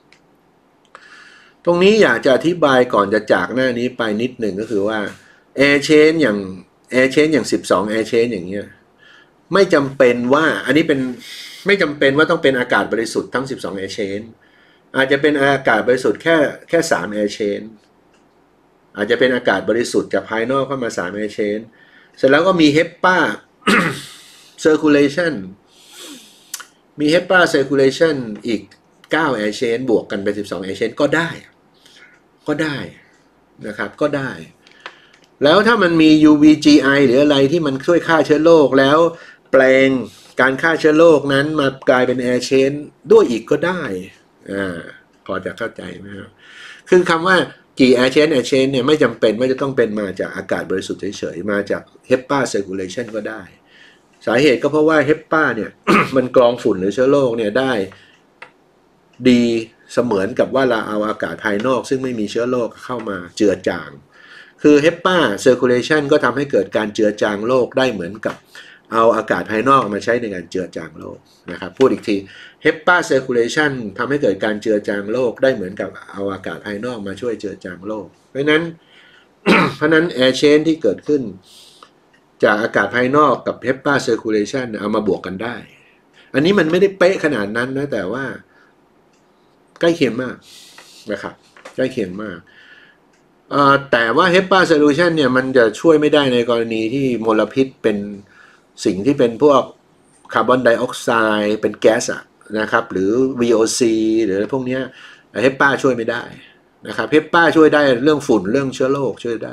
ตรงนี้อยากจะอธิบายก่อนจะจากหน้านี้ไปนิดหนึ่งก็คือว่า air chain อย่าง air chain อย่างสิบสอง air chain อย่างเงี้ยไม่จำเป็นว่าอันนี้เป็นไม่จำเป็นว่าต้องเป็นอากาศบริสุทธิ์ทั้งสิบสอง air chain อาจจะเป็นอากาศบริสุทธิ์แค่แค่สาม air chain อาจจะเป็นอากาศบริสุทธิ์จากภายนอกเข้ามาสาม air chain เสร็จแล้วก็มี HEPA circulation มี HEPA circulation อีกเก้า air chain บวกกันเป็นสิบสอง air chain ก็ได้ก็ได้นะครับก็ได้แล้วถ้ามันมี ยู วี จี ไอ หรืออะไรที่มันช่วยฆ่าเชื้อโรคแล้วแปลงการฆ่าเชื้อโรคนั้นมากลายเป็น air chain ด้วยอีกก็ได้อ่าพอจะเข้าใจไหมครับคือคำว่ากี่ air chain air chain เนี่ยไม่จำเป็นว่าจะต้องเป็นมาจากอากาศบริสุทธิ์เฉยๆมาจาก HEPA circulation ก็ได้สาเหตุก็เพราะว่า HEPA เนี่ย มันกรองฝุ่นหรือเชื้อโรคเนี่ยได้ดีเสมือนกับว่าเราเอาอากาศภายนอกซึ่งไม่มีเชื้อโรคเข้ามาเจือจางคือ HEPA circulation ก็ทำให้เกิดการเจือจางโรคได้เหมือนกับเอาอากาศภายนอกมาใช้ในการเจือจางโรคนะครับพูดอีกที HEPA circulation ทำให้เกิดการเจือจางโรคได้เหมือนกับเอาอากาศภายนอกมาช่วยเจือจางโรคเพราะนั้น เพราะนั้น air chain ที่เกิดขึ้นจากอากาศภายนอกกับ HEPA circulation เอามาบวกกันได้อันนี้มันไม่ได้เป๊ะขนาดนั้นนะแต่ว่าใกล้เคียงมากนะครับใกล้เคียงมากแต่ว่า HEPA solution เนี่ยมันจะช่วยไม่ได้ในกรณีที่มลพิษเป็นสิ่งที่เป็นพวกคาร์บอนไดออกไซด์เป็นแก๊สอะนะครับหรือ วี โอ ซี หรือพวกนี้ HEPA ช่วยไม่ได้นะครับ HEPA ช่วยได้เรื่องฝุ่นเรื่องเชื้อโรคช่วยได้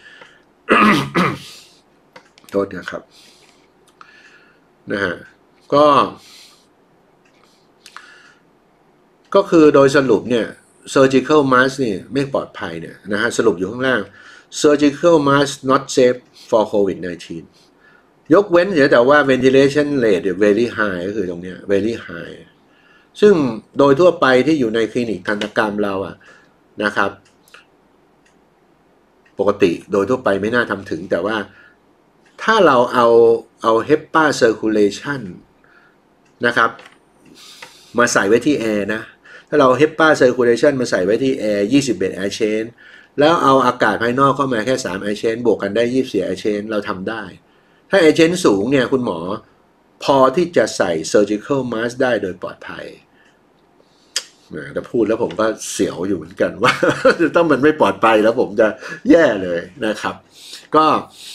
โทษนะครับนะฮะก็ก็คือโดยสรุปเนี่ย surgical mask นี่ไม่ปลอดภัยเนี่ยนะฮะสรุปอยู่ข้างล่าง surgical mask not safe for โควิด สิบเก้า ยกเว้นแต่ว่า ventilation rate very high ก็คือตรงเนี้ย very high ซึ่งโดยทั่วไปที่อยู่ในคลินิกทันตกรรมเราอะนะครับปกติโดยทั่วไปไม่น่าทำถึงแต่ว่าถ้าเราเอาเอา HEPA circulation นะครับมาใส่ไว้ที่แอร์นะถ้าเรา HEPA circulation มาใส่ไว้ที่แอร์ยี่สิบเอ็ด air chain แล้วเอาอากาศภายนอกเข้ามาแค่สาม air chain บวกกันได้ยี่สิบสี่ air chain เราทำได้ถ้า air chain สูงเนี่ยคุณหมอพอที่จะใส่ surgical mask ได้โดยปลอดภัยแต่พูดแล้วผมก็เสียวอยู่เหมือนกันว่าต้องมันไม่ปลอดภัยแล้วผมจะแย่เลยนะครับก็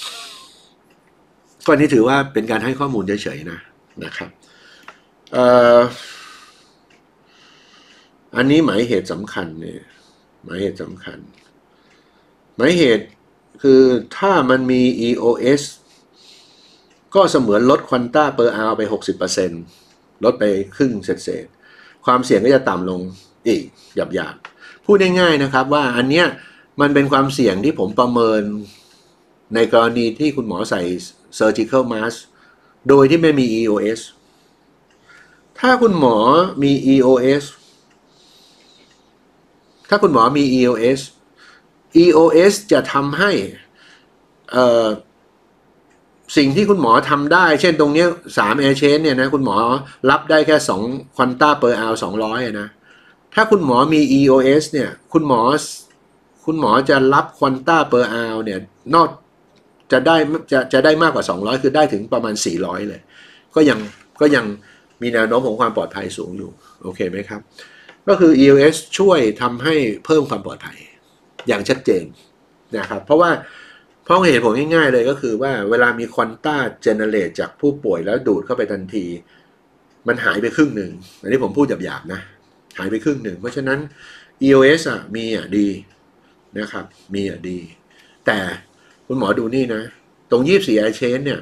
ก็นี้ถือว่าเป็นการให้ข้อมูลเฉยๆนะนะครับเอ่ออันนี้หมายเหตุสำคัญเนี่ยหมายเหตุสำคัญหมายเหตุคือถ้ามันมี อี โอ เอส ก็เสมือนลดควอนต้าเปอร์อาวไป หกสิบเปอร์เซ็นต์ ลดไปครึ่งเศษๆความเสี่ยงก็จะต่ำลงอีกหยาบๆพูดง่ายๆนะครับว่าอันเนี้ยมันเป็นความเสี่ยงที่ผมประเมินในกรณีที่คุณหมอใส่ surgical mask โดยที่ไม่มี อี โอ เอส ถ้าคุณหมอมี อี โอ เอส ถ้าคุณหมอมี อี โอ เอส อี โอ เอส จะทำให้สิ่งที่คุณหมอทำได้เช่นตรงนี้สาม air chain เนี่ยนะคุณหมอรับได้แค่สองควอนต้าเปอร์อาวสองร้อยนะถ้าคุณหมอมี อี โอ เอส เนี่ยคุณหมอคุณหมอจะรับควอนต้าเปอร์อาวเนี่ยนอกจะได้จะจะได้มากกว่าสองร้อยคือได้ถึงประมาณสี่ร้อยเลยก็ยังก็ยังมีแนวโน้มของความปลอดภัยสูงอยู่โอเคไหมครับก็คือ อี โอ เอส ช่วยทำให้เพิ่มความปลอดภัยอย่างชัดเจนนะครับเพราะว่าเพราะเหตุผลง่ายๆเลยก็คือว่าเวลามีควอนต้าเจเนเรตจากผู้ป่วยแล้วดูดเข้าไปทันทีมันหายไปครึ่งหนึ่งอันนี้ผมพูดหยาบๆนะหายไปครึ่งหนึ่งเพราะฉะนั้น อี โอ เอส อ่ะมีอ่ะดีนะครับมีอ่ะดีแต่คุณหมอดูนี่นะตรงยี่สิบสี่ air chain เนี่ย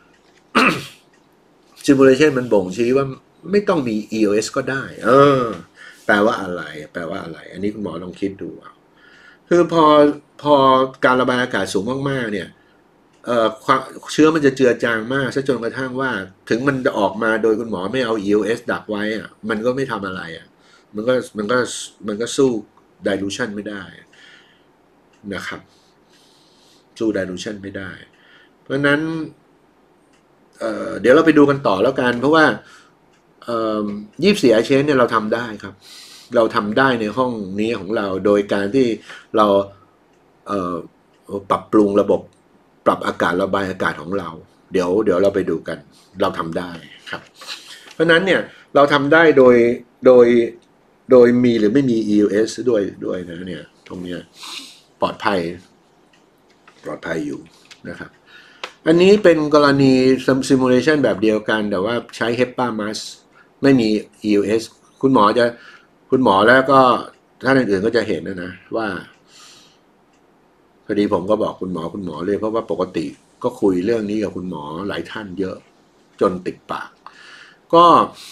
simulation มันบ่งชี้ว่าไม่ต้องมี อี โอ เอส ก็ได้เออแปลว่าอะไรแปลว่าอะไรอันนี้คุณหมอลองคิดดูคือพอพอการระบายอากาศสูงมากๆเนี่ยเอ่อเชื้อมันจะเจือจางมากซะจนกระทั่งว่าถึงมันจะออกมาโดยคุณหมอไม่เอา อี โอ เอส ดักไว้อะมันก็ไม่ทำอะไรอ่ะมันก็มันก็มันก็สู้ dilution ไม่ได้นะครับสู้ dilution ไม่ได้เพราะนั้น เอ่อ เดี๋ยวเราไปดูกันต่อแล้วกันเพราะว่ายี่สิบสี่ไอเชนเนี่ยเราทำได้ครับเราทำได้ในห้องนี้ของเราโดยการที่เราเอ่อปรับปรุงระบบปรับอากาศระบายอากาศของเราเดี๋ยวเดี๋ยวเราไปดูกันเราทำได้ครับเพราะนั้นเนี่ยเราทำได้โดยโดยโดยมีหรือไม่มี อี ยู เอส ด้วยด้วยนะเนี่ยตรงเนี้ยปลอดภัยปลอดภัยอยู่นะครับอันนี้เป็นกรณี simulation แบบเดียวกันแต่ว่าใช้ HEPA mask ไม่มี อี ยู เอส คุณหมอจะคุณหมอแล้วก็ท่านอื่นๆก็จะเห็นนะนะว่าพอดีผมก็บอกคุณหมอคุณหมอเลยเพราะว่าปกติก็คุยเรื่องนี้กับคุณหมอหลายท่านเยอะจนติดปากก็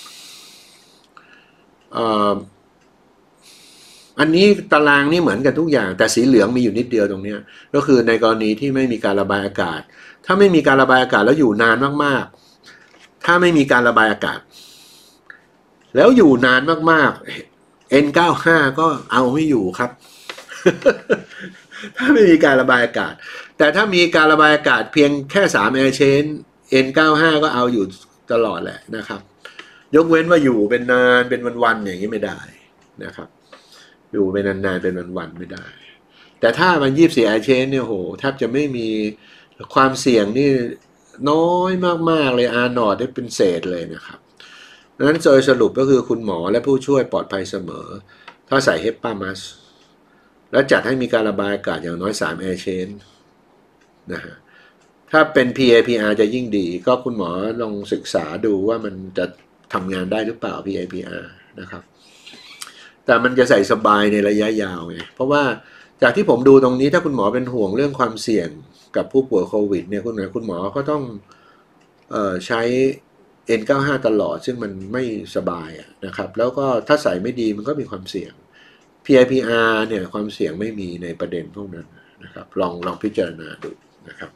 อันนี้ตารางนี่เหมือนกันทุกอย่างแต่สีเหลืองมีอยู่นิดเดียวตรงนี้ก็คือในกรณีที่ไม่มีการระบายอากาศถ้าไม่มีการระบายอากาศแล้วอยู่นานมากๆถ้าไม่มีการระบายอากาศแล้วอยู่นานมากๆ เอ็น เก้าสิบห้า ก็เอาไม่อยู่ครับ ถ้าไม่มีการระบายอากาศแต่ถ้ามีการระบายอากาศเพียงแค่สาม air chain เอ็น เก้าสิบห้า ก็เอาอยู่ตลอดแหละนะครับยกเว้นว่าอยู่เป็นนานเป็นวันๆอย่างนี้ไม่ได้นะครับอยู่เป็นนานๆเป็นวันๆไม่ได้แต่ถ้ามันยี่สิบสี่ air chain เนี่ยโหแทบจะไม่มีความเสี่ยงนี่น้อยมากๆเลยอาร์นอร์ดได้เป็นเศษเลยนะครับดังนั้นโดยสรุปก็คือคุณหมอและผู้ช่วยปลอดภัยเสมอถ้าใส่ HEPA mask และจัดให้มีการระบายอากาศอย่างน้อยสาม air chain นะฮะถ้าเป็น พี เอ พี อาร์ จะยิ่งดีก็คุณหมอลองศึกษาดูว่ามันจะทำงานได้หรือเปล่า พี เอ พี อาร์ นะครับแต่มันจะใส่สบายในระยะยาวไงเพราะว่าจากที่ผมดูตรงนี้ถ้าคุณหมอเป็นห่วงเรื่องความเสี่ยงกับผู้ป่วยโควิดเนี่ยคุณหมอคุณหมอก็ต้องเอ่อใช้ เอ็น เก้าสิบห้า ตลอดซึ่งมันไม่สบายนะครับแล้วก็ถ้าใส่ไม่ดีมันก็มีความเสี่ยง พี เอ พี อาร์ เนี่ยความเสี่ยงไม่มีในประเด็นพวกนั้นนะครับลองลองพิจารณาดูนะครับ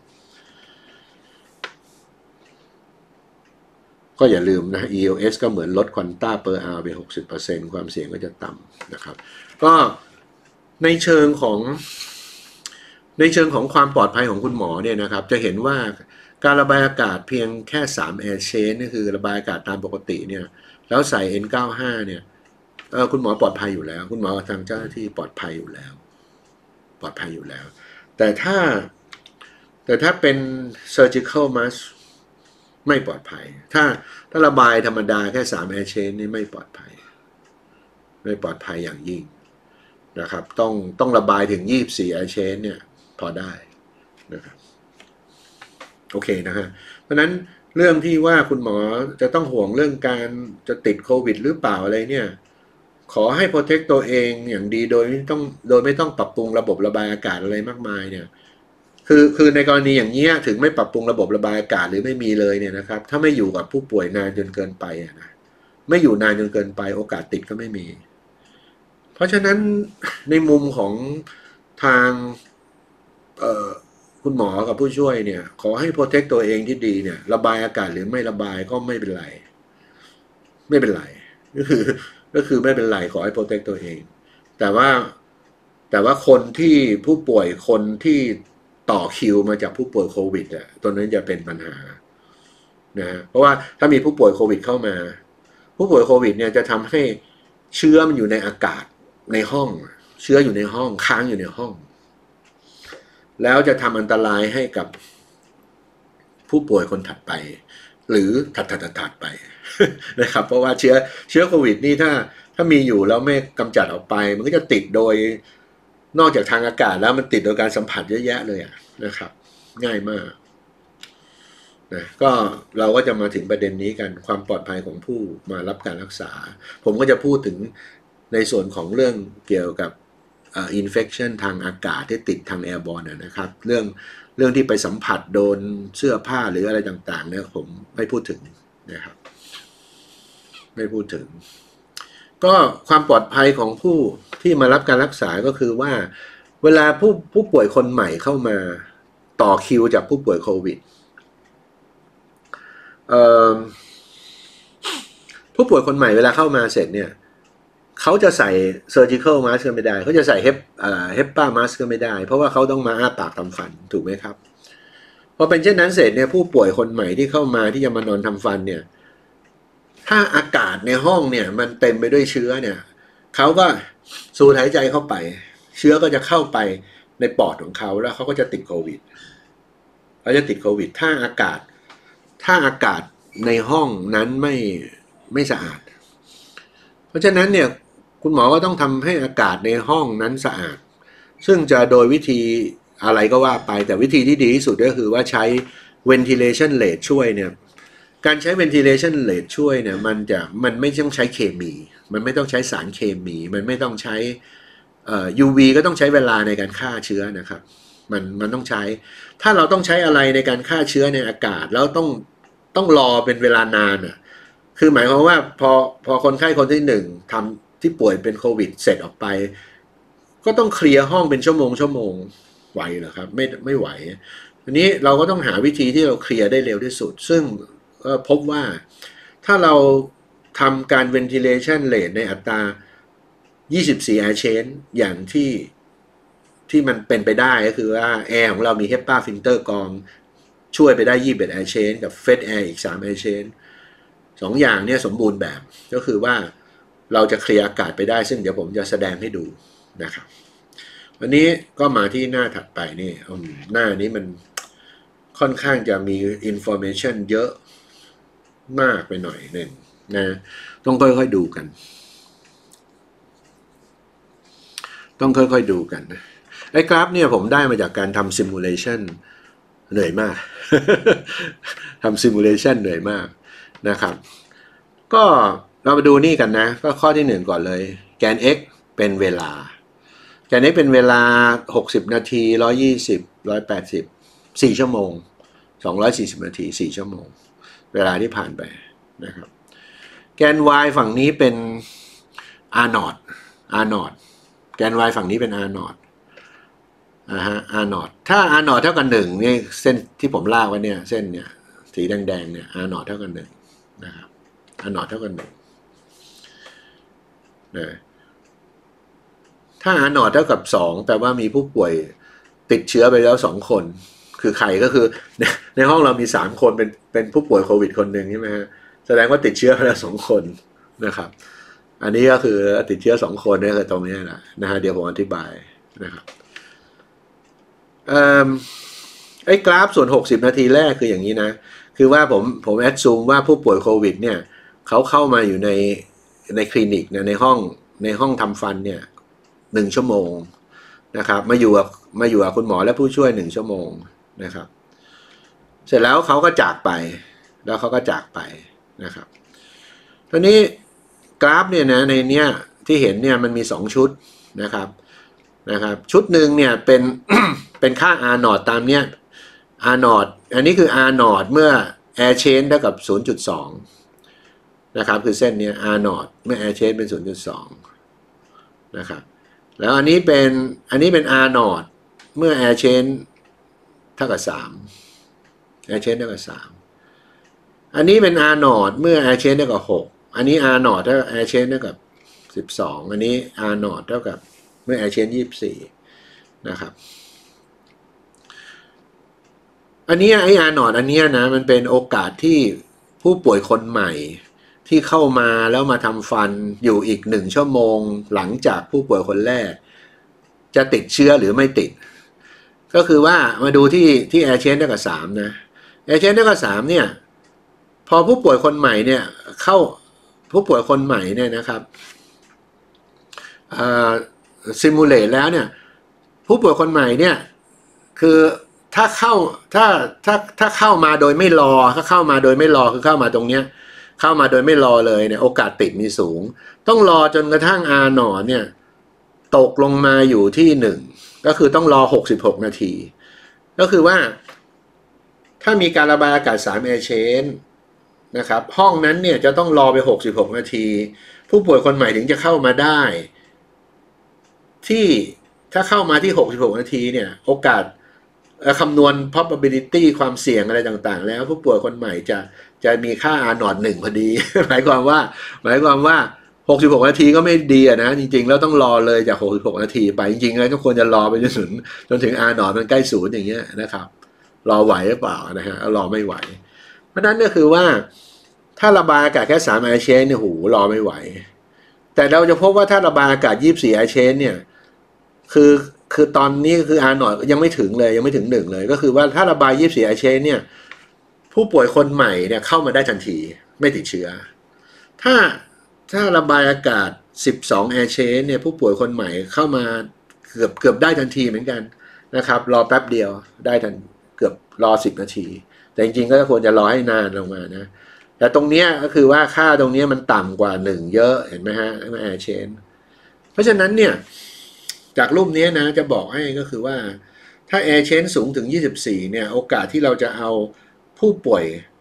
ก็อย่าลืมนะ อี แอล เอส ก็เหมือนลดควอนต้า per hour ไป หกสิบเปอร์เซ็นต์ ความเสี่ยงก็จะต่ำนะครับก็ในเชิงของในเชิงของความปลอดภัยของคุณหมอเนี่ยนะครับจะเห็นว่าการระบายอากาศเพียงแค่สาม air chain นี่คือระบายอากาศตามปกติเนี่ยแล้วใส่ เอ็น เก้าสิบห้า เนี่ยเออคุณหมอปลอดภัยอยู่แล้วคุณหมอทางเจ้าหน้าที่ปลอดภัยอยู่แล้วปลอดภัยอยู่แล้วแต่ถ้าแต่ถ้าเป็น surgical mask ไม่ปลอดภัยถ้าถ้าระบายธรรมดาแค่สาม air chain นี่ไม่ปลอดภัยไม่ปลอดภัยอย่างยิ่งนะครับต้องต้องระบายถึงยี่สิบสี่ air chain เนี่ยพอได้นะครับโอเคนะฮะเพราะนั้นเรื่องที่ว่าคุณหมอจะต้องห่วงเรื่องการจะติดโควิดหรือเปล่าอะไรเนี่ยขอให้โปรเทคตัวเองอย่างดีโดยไม่ต้องโดยไม่ต้องปรับปรุงระบบระบายอากาศอะไรมากมายเนี่ยคือคือในกรณีอย่างนี้ถึงไม่ปรับปรุงระบบระบายอากาศหรือไม่มีเลยเนี่ยนะครับถ้าไม่อยู่กับผู้ป่วยนานจนเกินไปนะไม่อยู่นานจนเกินไปโอกาสติดก็ไม่มีเพราะฉะนั้นในมุมของทางเอ่อคุณหมอกับผู้ช่วยเนี่ยขอให้โปรเทคตัวเองที่ดีเนี่ยระบายอากาศหรือไม่ระบายก็ไม่เป็นไรไม่เป็นไรก็คือก็คือไม่เป็นไรขอให้โปรเทคตัวเองแต่ว่าแต่ว่าคนที่ผู้ป่วยคนที่ต่อคิวมาจากผู้ป่วยโควิดอ่ะตัวนั้นจะเป็นปัญหานะเพราะว่าถ้ามีผู้ป่วยโควิดเข้ามาผู้ป่วยโควิดเนี่ยจะทำให้เชื้อมันอยู่ในอากาศในห้องเชื้ออยู่ในห้องค้างอยู่ในห้องแล้วจะทำอันตรายให้กับผู้ป่วยคนถัดไปหรือถัดถัดถัดไปนะครับเพราะว่าเชื้อเชื้อโควิดนี่ถ้าถ้ามีอยู่แล้วไม่กำจัดออกไปมันก็จะติดโดยนอกจากทางอากาศแล้วมันติดโดยการสัมผัสเยอะแยะเลยนะครับง่ายมากนะก็เราก็จะมาถึงประเด็นนี้กันความปลอดภัยของผู้มารับการรักษาผมก็จะพูดถึงในส่วนของเรื่องเกี่ยวกับอ่า infection ทางอากาศที่ติดทาง airborne นะครับเรื่องเรื่องที่ไปสัมผัสโดนเสื้อผ้าหรืออะไรต่างๆเนี่ยผมไม่พูดถึงนะครับไม่พูดถึงก็ความปลอดภัยของผู้ที่มารับการรักษาก็คือว่าเวลาผู้ผู้ป่วยคนใหม่เข้ามาต่อคิวจากผู้ป่วยโควิดผู้ป่วยคนใหม่เวลาเข้ามาเสร็จเนี่ยเขาจะใส่ surgical mask ก็ไม่ได้เขาจะใส่ HEPA mask ก็ไม่ได้เพราะว่าเขาต้องมาอ้าปากทำฟันถูกไหมครับพอเป็นเช่นนั้นเสร็จเนี่ยผู้ป่วยคนใหม่ที่เข้ามานอนที่จะมานอนทำฟันเนี่ยถ้าอากาศในห้องเนี่ยมันเต็มไปด้วยเชื้อเนี่ยเขาก็สูดหายใจเข้าไปเชื้อก็จะเข้าไปในปอดของเขาแล้วเขาก็จะติดโควิดเขาจะติดโควิดถ้าอากาศถ้าอากาศในห้องนั้นไม่ไม่สะอาดเพราะฉะนั้นเนี่ยคุณหมอก็ต้องทำให้อากาศในห้องนั้นสะอาดซึ่งจะโดยวิธีอะไรก็ว่าไปแต่วิธีที่ดีที่สุดก็คือว่าใช้ ventilation rate ช่วยเนี่ยการใช้ ventilation rate ช่วยเนี่ยมันจะมันไม่ต้องใช้เคมีมันไม่ต้องใช้สารเคมีมันไม่ต้องใช้เอ่อ ยู วี ก็ต้องใช้เวลาในการฆ่าเชื้อนะครับมันมันต้องใช้ถ้าเราต้องใช้อะไรในการฆ่าเชื้อในอากาศแล้วต้องต้องรอเป็นเวลานานอ่ะคือหมายความว่าพอพอคนไข้คนที่หนึ่งทำที่ป่วยเป็นโควิดเสร็จออกไปก็ต้องเคลียร์ห้องเป็นชั่วโมงชั่วโมงไหวเหรอครับไม่ไม่ไหวทีนี้เราก็ต้องหาวิธีที่เราเคลียร์ได้เร็วที่สุดซึ่งก็พบว่าถ้าเราทำการ ventilation rate ในอัตรายี่สิบสี่ air change อย่างที่ที่มันเป็นไปได้ก็คือว่าแอร์ของเรามี HEPA filter กรองช่วยไปได้ยี่สิบเอ็ด air change กับ Fed air อีกสาม air change สองอย่างเนี่ยสมบูรณ์แบบก็คือว่าเราจะเคลียร์อากาศไปได้ซึ่งเดี๋ยวผมจะแสดงให้ดูนะครับวันนี้ก็มาที่หน้าถัดไปนี่หน้านี้มันค่อนข้างจะมี information เยอะมากไปหน่อยหนึ่งนะต้องค่อยๆดูกันต้องค่อยๆดูกันไอ้กราฟเนี่ยผมได้มาจากการทำ simulation เหนื่อยมาก ทำ simulation เหนื่อยมากนะครับก็เรามาดูนี่กันนะก็ข้อที่หนึ่งก่อนเลยแกน x เป็นเวลาแกน x เป็นเวลาหกสิบนาทีหนึ่งร้อยยี่สิบ หนึ่งร้อยแปดสิบ สี่ชั่วโมงสองร้อยสี่สิบนาทีสี่ชั่วโมงเวลาที่ผ่านไปนะครับแกน y ฝั่งนี้เป็น r naught r naught แกน y ฝั่งนี้เป็น r naught อ่าฮะ r naught ถ้า r naught เท่ากันหนึ่งนี่เส้นที่ผมลากไว้เนี่ยเส้นเนี่ยสีแดงๆเนี่ย r naught เท่ากันหนึ่งนะครับ r naught เท่ากันหนึ่งนะถ้า r naught เท่ากับสองแปลว่ามีผู้ป่วยติดเชื้อไปแล้วสองคนคือใครก็คือในในห้องเรามีสามคนเป็นเป็นผู้ป่วยโควิดคนหนึ่งใช่ไหมฮะแสดงว่าติดเชื้อไปแล้วสองคนนะครับอันนี้ก็คือติดเชื้อสองคนนี่คือตรงนี้แหละนะฮะเดี๋ยวผมอธิบายนะครับไอ้กราฟส่วนหกสิบนาทีแรกคืออย่างนี้นะคือว่าผมผมแอดซูมว่าผู้ป่วยโควิดเนี่ยเขาเข้ามาอยู่ในในคลินิกนะในห้องในห้องทำฟันเนี่ยหนึ่งชั่วโมงนะครับมาอยู่กับมาอยู่กับคุณหมอและผู้ช่วยหนึ่งชั่วโมงนะครับเสร็จแล้วเขาก็จากไปแล้วเขาก็จากไปนะครับตอนนี้กราฟเนี่ยนะในเนี้ยที่เห็นเนี่ยมันมีสองชุดนะครับนะครับชุดหนึ่งเนี่ยเป็น เป็นค่า r naught ตามเนี้ย r naught อันนี้คือ r naught เมื่อ air change เท่ากับ ศูนย์จุดสอง นะครับคือเส้นเนี้ย r naught เมื่อ air change เป็น ศูนย์จุดสอง นะครับแล้วอันนี้เป็นอันนี้เป็น r naught เมื่อ air change เท่ากับสาม air change เท่ากับสามอันนี้เป็น r naught เมื่อ air change เท่ากับหกอันนี้ r naught เท่า air change เท่ากับสิบสองอันนี้ r naught เท่ากับเมื่อ air change ยี่สิบสี่นะครับอันนี้ไอ้ r naught อันนี้นะมันเป็นโอกาสที่ผู้ป่วยคนใหม่ที่เข้ามาแล้วมาทำฟันอยู่อีกหนึ่งชั่วโมงหลังจากผู้ป่วยคนแรกจะติดเชื้อหรือไม่ติดก็คือว่ามาดูที่ที่ air change เท่ากับสามนะ air change เท่ากับสามเนี่ยพอผู้ป่วยคนใหม่เนี่ยเข้าผู้ป่วยคนใหม่เนี่ยนะครับซิมูเลตแล้วเนี่ยผู้ป่วยคนใหม่เนี่ยคือถ้าเข้าถ้าถ้าถ้าเข้ามาโดยไม่รอถ้าเข้ามาโดยไม่รอคือเข้ามาตรงเนี้ยเข้ามาโดยไม่รอเลยเนี่ยโอกาสติดมีสูงต้องรอจนกระทั่ง r หนอเนี่ยตกลงมาอยู่ที่หนึ่งก็คือต้องรอหกสิบหกนาทีก็คือว่าถ้ามีการระบายอากาศสาม air change นะครับห้องนั้นเนี่ยจะต้องรอไปหกสิบหกนาทีผู้ป่วยคนใหม่ถึงจะเข้ามาได้ที่ถ้าเข้ามาที่หกสิบหกนาทีเนี่ยโอกาสคำนวณ probability ความเสี่ยงอะไรต่างๆแล้วผู้ป่วยคนใหม่จะจะมีค่า r naught หนึ่งพอดี หมายความว่าหมายความว่าหกสิบหกนาทีก็ไม่ดีอะนะจริงๆแล้วต้องรอเลยจากหกสิบหกนาทีไปจริงๆแล้วทุกคนจะรอไปจนถึงจนถึง r naught มันใกล้ศูนย์อย่างเงี้ยนะครับรอไหวหรือเปล่านะฮะรอไม่ไหวเพราะนั้นก็คือว่าถ้าระบายอากาศแค่สามแอร์เชนเนี่ยหูรอไม่ไหวแต่เราจะพบว่าถ้าระบายอากาศยี่สิบสี่แอร์เชนเนี่ยคือคือตอนนี้คืออาร์หน่อยยังไม่ถึงเลยยังไม่ถึงหนึ่งเลยก็คือว่าถ้าระบายยี่สิบสี่แอร์เชนเนี่ยผู้ป่วยคนใหม่เนี่ยเข้ามาได้ทันทีไม่ติดเชื้อถ้าถ้าระบายอากาศสิบสองแอร์เชนเนี่ยผู้ป่วยคนใหม่เข้ามาเกือบเกือบได้ทันทีเหมือนกันนะครับรอแป๊บเดียวได้ทันเกือบรอสิบนาทีแต่จริงๆก็ควรจะรอให้นานลงมานะแต่ตรงนี้ก็คือว่าค่าตรงนี้มันต่ำกว่าหนึ่งเยอะเห็นไหมฮะแอร์เชนเพราะฉะนั้นเนี่ยจากรูปนี้นะจะบอกให้ก็คือว่าถ้าแอร์เชนสูงถึงยี่สิบสี่เนี่ยโอกาสที่เราจะเอาผู้ป่วย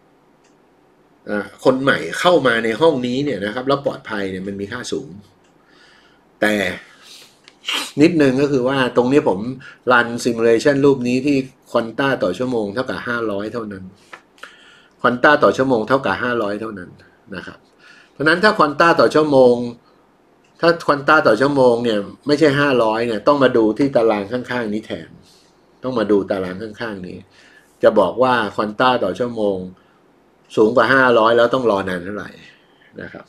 คนใหม่เข้ามาในห้องนี้เนี่ยนะครับแล้วปลอดภัยเนี่ยมันมีค่าสูงแต่นิดนึงก็คือว่าตรงนี้ผมรันซิมูเลชันรูปนี้ที่ควอนต้าต่อชั่วโมงเท่ากับห้าร้อยเท่านั้นควอนต้าต่อชั่วโมงเท่ากับห้าร้อยเท่านั้นนะครับเพราะนั้นถ้าควอนต้าต่อชั่วโมงถ้าควอนต้าต่อชั่วโมงเนี่ยไม่ใช่ห้าร้อยเนี่ยต้องมาดูที่ตารางข้างๆนี้แทนต้องมาดูตารางข้างๆนี้จะบอกว่าควอนต้าต่อชั่วโมงสูงกว่าห้าร้อยแล้วต้องรอนานเท่าไหร่นะครับ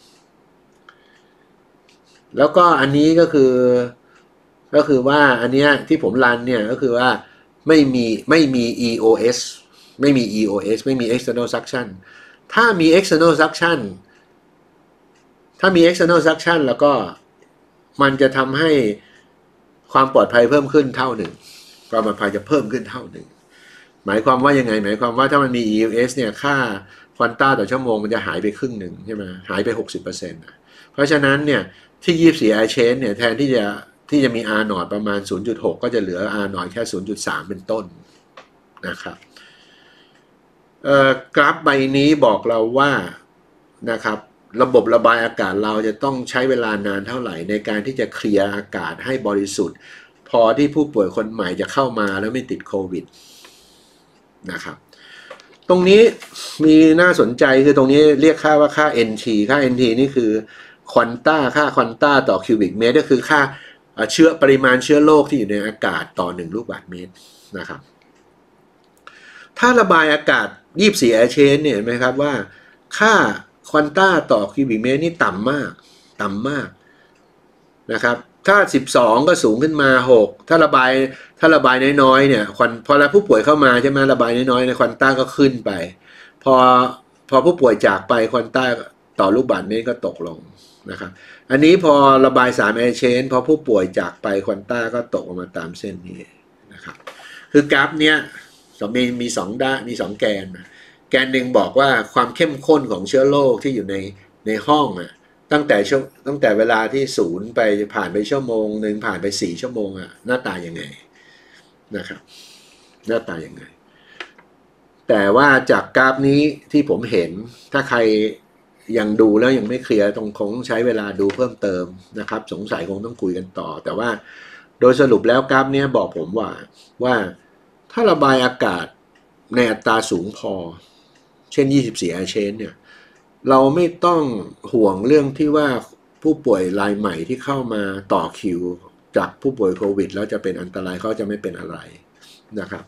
แล้วก็อันนี้ก็คือก็คือว่าอันเนี้ยที่ผมรันเนี่ยก็คือว่าไม่มีไม่มี อี โอ เอส ไม่มี อี โอ เอส ไม่มี external suction ถ้ามี external suction ถ้ามี external suction แล้วก็มันจะทำให้ความปลอดภัยเพิ่มขึ้นเท่าหนึ่งความปลอดภัยจะเพิ่มขึ้นเท่าหนึ่งหมายความว่ายังไงหมายความว่าถ้ามันมี อี โอ เอส เนี่ยค่าควอนต้าต่อชั่วโมงมันจะหายไปครึ่งหนึ่งใช่ไหมหายไป หกสิบเปอร์เซ็นต์ เพราะฉะนั้นเนี่ยที่ยี่สิบสี่ แอร์เชนเนี่ยแทนที่จะที่จะมี R หนอดประมาณ ศูนย์จุดหก ก็จะเหลือ R หนอดแค่ ศูนย์จุดสาม เป็นต้นนะครับเอ่อกราฟใบนี้บอกเราว่านะครับระบบระบายอากาศเราจะต้องใช้เวลานานเท่าไหร่ในการที่จะเคลียร์อากาศให้บริสุทธิ์พอที่ผู้ป่วยคนใหม่จะเข้ามาแล้วไม่ติดโควิดนะครับตรงนี้มีน่าสนใจคือตรงนี้เรียกค่าว่าค่า เอ็น ที ค่า เอ็น ที นี่คือควอนต้าค่าควอนต้าต่อคิวบิกเมตรก็คือค่าเชื้อปริมาณเชื้อโรคที่อยู่ในอากาศต่อหนึ่งลูกบาศก์เมตรนะครับถ้าระบายอากาศยี่สิบสี่แอร์เชนเนี่ยเห็นไหมครับว่าค่าควอนต้าต่อคิวบิกเมตรนี่ต่ำมากต่ำมากนะครับถ้าสิบสองก็สูงขึ้นมาหกถ้าระบายถ้าระบายน้อยๆเนี่ยควันพอแล้วผู้ป่วยเข้ามาใช่ไหมระบายน้อยๆในควอนต้าก็ขึ้นไปพอพอผู้ป่วยจากไปควอนต้าต่อลูกบาศก์เมตรก็ตกลงนะครับอันนี้พอระบายสามแอร์เชนพอผู้ป่วยจากไปควอนต้าก็ตกออกมาตามเส้นนี้นะครับคือกราฟเนี้ยมีมีสองด้านมีสองแกนแกนหนึ่งบอกว่าความเข้มข้นของเชื้อโรคที่อยู่ในในห้องอ่ะตั้งแต่ช่วงตั้งแต่เวลาที่ศูนย์ไปผ่านไปชั่วโมงหนึ่งผ่านไปสี่ชั่วโมงอ่ะหน้าตายังไงนะครับหน้าตายังไงแต่ว่าจากกราฟนี้ที่ผมเห็นถ้าใครยังดูแล้วยังไม่เคลียร์ตรงคงใช้เวลาดูเพิ่มเติมนะครับสงสัยคงต้องคุยกันต่อแต่ว่าโดยสรุปแล้วกราฟนี้บอกผมว่าว่าถ้าระบายอากาศในอัตราสูงพอเช่นยี่สิบสี่แอร์เชนเนี่ยเราไม่ต้องห่วงเรื่องที่ว่าผู้ป่วยรายใหม่ที่เข้ามาต่อคิวจากผู้ป่วยโควิดแล้วจะเป็นอันตรายเขาจะไม่เป็นอะไรนะครับ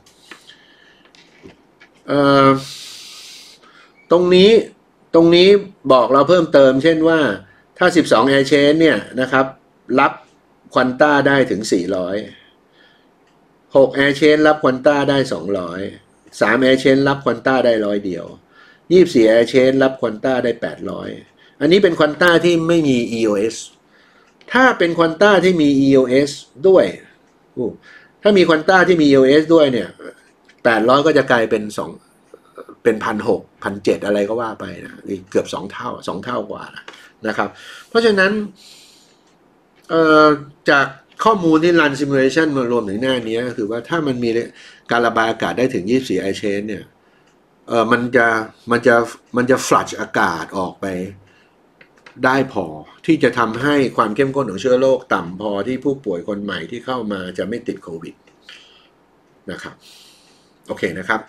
เอ่อตรงนี้ตรงนี้บอกเราเพิ่มเติมเช่นว่าถ้าสิบสองแอร์เชนเนี่ยนะครับรับควอนต้าได้ถึงสี่ร้อยหกแอร์เชนรับควอนต้าได้สองร้อยสามแอร์เชนรับควอนต้าได้ร้อยเดียวยี่สิบสี่แอร์เชนรับควอนต้าได้แปดร้อยอันนี้เป็นควอนต้าที่ไม่มี อี โอ เอส ถ้าเป็นควอนต้าที่มี อี โอ เอส ด้วยถ้ามีควอนต้าที่มี อี โอ เอส ด้วยเนี่ยแปดร้อยก็จะกลายเป็นสองเป็น หนึ่งพันหกร้อย หนึ่งพันเจ็ดร้อย อะไรก็ว่าไปนะเกือบสองเท่าสองเท่ากว่านะครับเพราะฉะนั้นเอ่อจากข้อมูลที่ run simulation มารวมถึงหน้านี้ก็คือว่าถ้ามันมีการระบายอากาศได้ถึงยี่สิบสี่แอร์เชนเนี่ยเออมันจะมันจะมันจะ flush อากาศออกไปได้พอที่จะทำให้ความเข้มข้นของเชื้อโรคต่ำพอที่ผู้ป่วยคนใหม่ที่เข้ามาจะไม่ติดโควิดนะครับโอเคนะครับ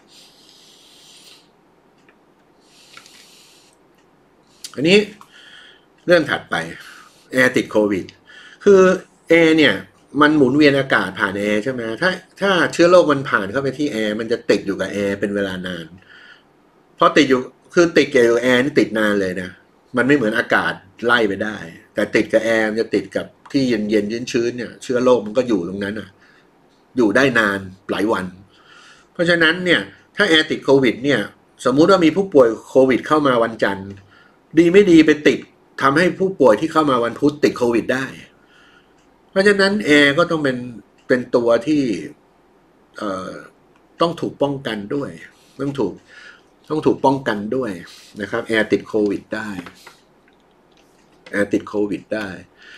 อันนี้เรื่องถัดไปแอร์ติดโควิดคือแอร์เนี่ยมันหมุนเวียนอากาศผ่านแอร์ใช่ไหมถ้าถ้าเชื้อโรคมันผ่านเข้าไปที่แอร์มันจะติดอยู่กับแอร์เป็นเวลานานพอติดอยู่คือติดกับแอร์นี่ติดนานเลยนะมันไม่เหมือนอากาศไล่ไปได้แต่ติดกับแอร์จะติดกับที่เย็นเย็นชื้นๆเนี่ยเชื้อโรคมันก็อยู่ตรงนั้นอ่ะอยู่ได้นานหลายวันเพราะฉะนั้นเนี่ยถ้าแอร์ติดโควิดเนี่ยสมมุติว่ามีผู้ป่วยโควิดเข้ามาวันจันทร์ดีไม่ดีไปติดทำให้ผู้ป่วยที่เข้ามาวันพุธติดโควิดได้เพราะฉะนั้นแอร์ก็ต้องเป็นเป็นตัวที่เอ่อต้องถูกป้องกันด้วยต้องถูกต้องถูกป้องกันด้วยนะครับแอร์ติดโควิดได้แอร์ติดโควิดได้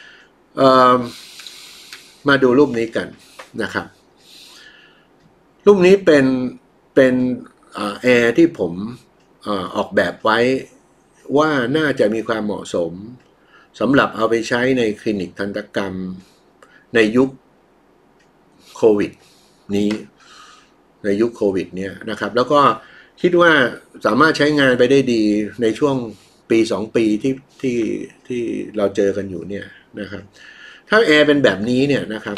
มาดูรูปนี้กันนะครับรูปนี้เป็นเป็นแอร์ที่ผมออกแบบไว้ว่าน่าจะมีความเหมาะสมสำหรับเอาไปใช้ในคลินิกทันตกรรมในยุคโควิดนี้ในยุคโควิดเนี่ยนะครับแล้วก็คิดว่าสามารถใช้งานไปได้ดีในช่วงปีสองปีที่ที่ที่เราเจอกันอยู่เนี่ยนะครับถ้าแอร์เป็นแบบนี้เนี่ยนะครับ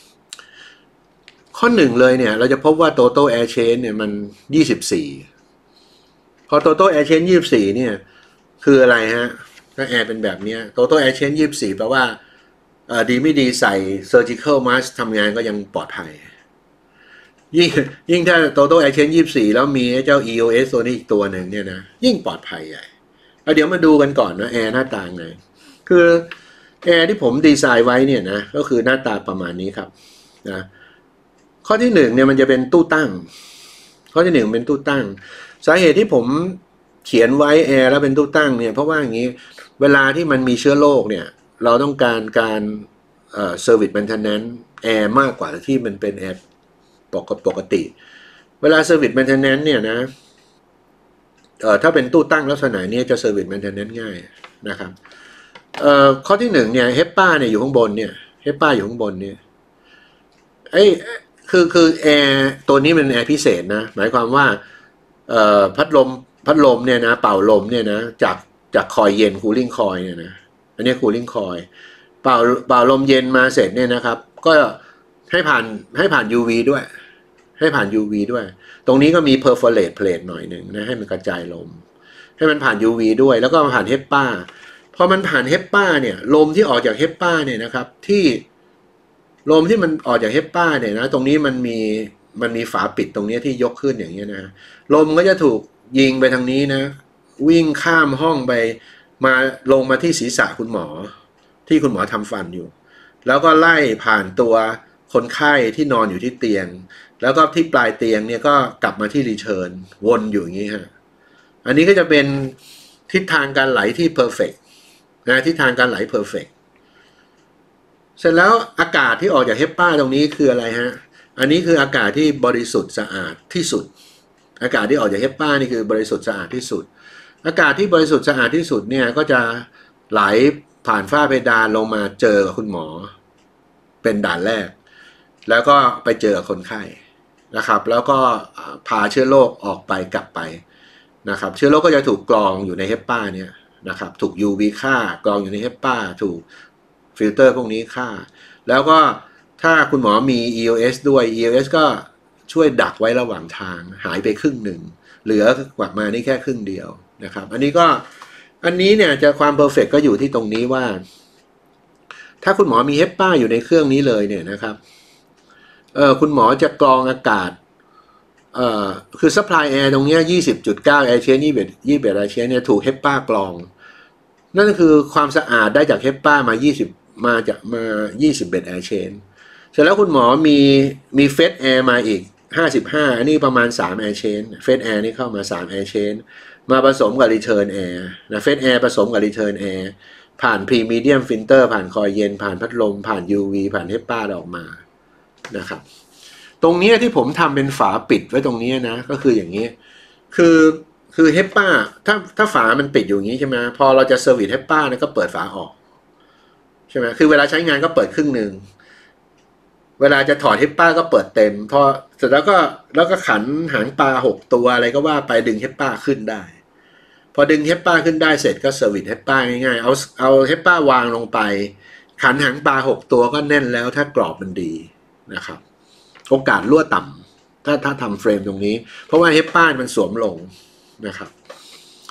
ข้อหนึ่งเลยเนี่ยเราจะพบว่า Total Air Change เนี่ยมันยี่สิบสี่พอ Total Air Change ยี่สิบสี่เนี่ยคืออะไรฮะถ้าแอร์เป็นแบบนี้ Total Air Change ยี่สิบสี่แปลว่าดีไม่ดีใส่ Surgical Mask ทำงานก็ยังปลอดภัยยิ่งยิ่งถ้า Total Air Change ยี่สิบสี่แล้วมีเจ้า อี โอ เอส ตัวนี้อีกตัวหนึ่งเนี่ยนะยิ่งปลอดภัยใหญ่เอาเดี๋ยวมาดูกันก่อนนะแอร์หน้าตาไงคือแอร์ที่ผมดีไซน์ไว้เนี่ยนะก็คือหน้าตาประมาณนี้ครับนะข้อที่หนึ่งเนี่ยมันจะเป็นตู้ตั้งข้อที่หนึ่งเป็นตู้ตั้งสาเหตุที่ผมเขียนไว้แอร์แล้วเป็นตู้ตั้งเนี่ยเพราะว่าอย่างนี้เวลาที่มันมีเชื้อโรคเนี่ยเราต้องการการเอ่อ service maintenance แอร์มากกว่าที่มันเป็นแอร์ปกติเวลา service maintenance เนี่ยนะเอ่อถ้าเป็นตู้ตั้งลักษณะนี้จะ service maintenance ง่ายนะครับเอ่อข้อที่หนึ่งเนี่ยเฮปป้าเนี่ยอยู่ข้างบนเนี่ยเฮปป้าอยู่ข้างบนเนี่ยไอ้คือคือแอร์ตัวนี้เป็นแอร์พิเศษนะหมายความว่าเอ่อพัดลมพัดลมเนี่ยนะเป่าลมเนี่ยนะจากจากคอยเย็น cooling coil เนี่ยนะอันนี้ cooling coil เป่าเป่าลมเย็นมาเสร็จเนี่ยนะครับก็ให้ผ่านให้ผ่าน ยู วี ด้วยให้ผ่าน ยู วี ด้วยตรงนี้ก็มี perforate plate หน่อยหนึ่งนะให้มันกระจายลมให้มันผ่าน ยู วี ด้วยแล้วก็มาผ่านเฮปป้าพอมันผ่านเฮปป้าเนี่ยลมที่ออกจากเฮปป้าเนี่ยนะครับที่ลมที่มันออกจากเฮปป้าเนี่ยนะตรงนี้มันมีมันมีฝาปิดตรงนี้ที่ยกขึ้นอย่างเงี้ยนะลมก็จะถูกยิงไปทางนี้นะวิ่งข้ามห้องไปมาลงมาที่ศีรษะคุณหมอที่คุณหมอทำฟันอยู่แล้วก็ไล่ผ่านตัวคนไข้ที่นอนอยู่ที่เตียงแล้วก็ที่ปลายเตียงเนี่ยก็กลับมาที่รีเทิร์นวนอยู่อย่างนี้ฮะอันนี้ก็จะเป็นทิศทางการไหลที่เพอร์เฟกต์นะทิศทางการไหลเพอร์เฟกต์เสร็จแล้วอากาศที่ออกจากเฮปป้าตรงนี้คืออะไรฮะอันนี้คืออากาศที่บริสุทธิ์สะอาดที่สุดอากาศที่ออกจากเฮปป้านี่คือบริสุทธิ์สะอาดที่สุดอากาศที่บริสุทธิ์สะอาดที่สุดเนี่ยก็จะไหลผ่านฝ้าเพดานลงมาเจอกับคุณหมอเป็นด่านแรกแล้วก็ไปเจอคนไข้นะครับแล้วก็พาเชื้อโรคออกไปกลับไปนะครับเชื้อโรคก็จะถูกกรองอยู่ในเฮปป้าเนี่ยนะครับถูก ยู วี ฆ่ากรองอยู่ในเฮปป้าถูกฟิลเตอร์พวกนี้ฆ่าแล้วก็ถ้าคุณหมอมี อี โอ เอส ด้วย อี โอ เอส ก็ช่วยดักไว้ระหว่างทางหายไปครึ่งหนึ่งเหลือกลับมานี่แค่ครึ่งเดียวนะครับอันนี้ก็อันนี้เนี่ยจะความเพอร์เฟกต์ก็อยู่ที่ตรงนี้ว่าถ้าคุณหมอมีเฮปป้าอยู่ในเครื่องนี้เลยเนี่ยนะครับเออคุณหมอจะกรองอากาศเอ่อคือ supply air ตรงนี้ ยี่สิบจุดเก้า air change ยี่สิบเอ็ด ยี่สิบเอ็ด air change เนี่ยถูกเฮปป้ากรองนั่นคือความสะอาดได้จากเฮปป้ามายี่สิบมาจากมายี่สิบเอ็ด air change เสร็จแล้วคุณหมอมีมีเฟสแอร์มาอีกห้าสิบห้าอันนี้ประมาณสาม air change เฟสแอร์นี่เข้ามาสาม air change มาผสมกับ return air นะเฟสแอร์ผสมกับ return air ผ่าน pre medium filter ผ่านคอยเย็นผ่านพัดลมผ่าน ยู วี ผ่านเฮปป้าออกมานะครับตรงนี้ที่ผมทำเป็นฝาปิดไว้ตรงนี้นะก็คืออย่างนี้คือคือเฮปป้าถ้าถ้าฝามันปิดอยู่อย่างนี้ใช่ไหมพอเราจะเซอร์วิสเฮปป้าเนี่ยก็เปิดฝาออกใช่ไหมคือเวลาใช้งานก็เปิดครึ่งหนึ่งเวลาจะถอดเฮปป้าก็เปิดเต็มพอเสร็จแล้วก็แล้วก็ขันหางปลาหกตัวอะไรก็ว่าไปดึงเฮปป้าขึ้นได้พอดึงเฮปป้าขึ้นได้เสร็จก็เซอร์วิสเฮปป้าง่ายๆเอาเอาเฮปป้าวางลงไปขันหางปลาหกตัวก็แน่นแล้วถ้ากรอบมันดีนะครับโอกาสรั่วต่ำถ้าถ้าทำเฟรมตรงนี้เพราะว่าเฮปป้ามันสวมลงนะครับ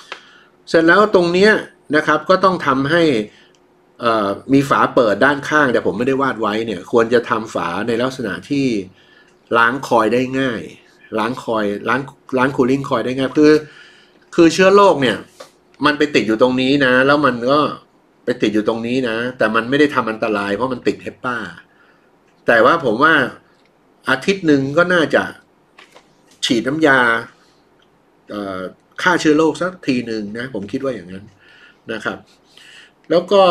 เสร็จแล้วตรงเนี้ยนะครับก็ต้องทำให้มีฝาเปิดด้านข้างแต่ผมไม่ได้วาดไว้เนี่ยควรจะทำฝาในลักษณะที่ล้างคอยได้ง่ายล้างคอยล้างล้างคูลิ่งคอยได้ง่ายคือคือเชื้อโรคเนี่ยมันไปติดอยู่ตรงนี้นะแล้วมันก็ไปติดอยู่ตรงนี้นะแต่มันไม่ได้ทำอันตรายเพราะมันติดเฮปป้าแต่ว่าผมว่าอาทิตย์หนึ่งก็น่าจะฉีดน้ำยาฆ่าเชื้อโรคสักทีหนึ่งนะผมคิดว่าอย่างนั้นนะครับแล้วก็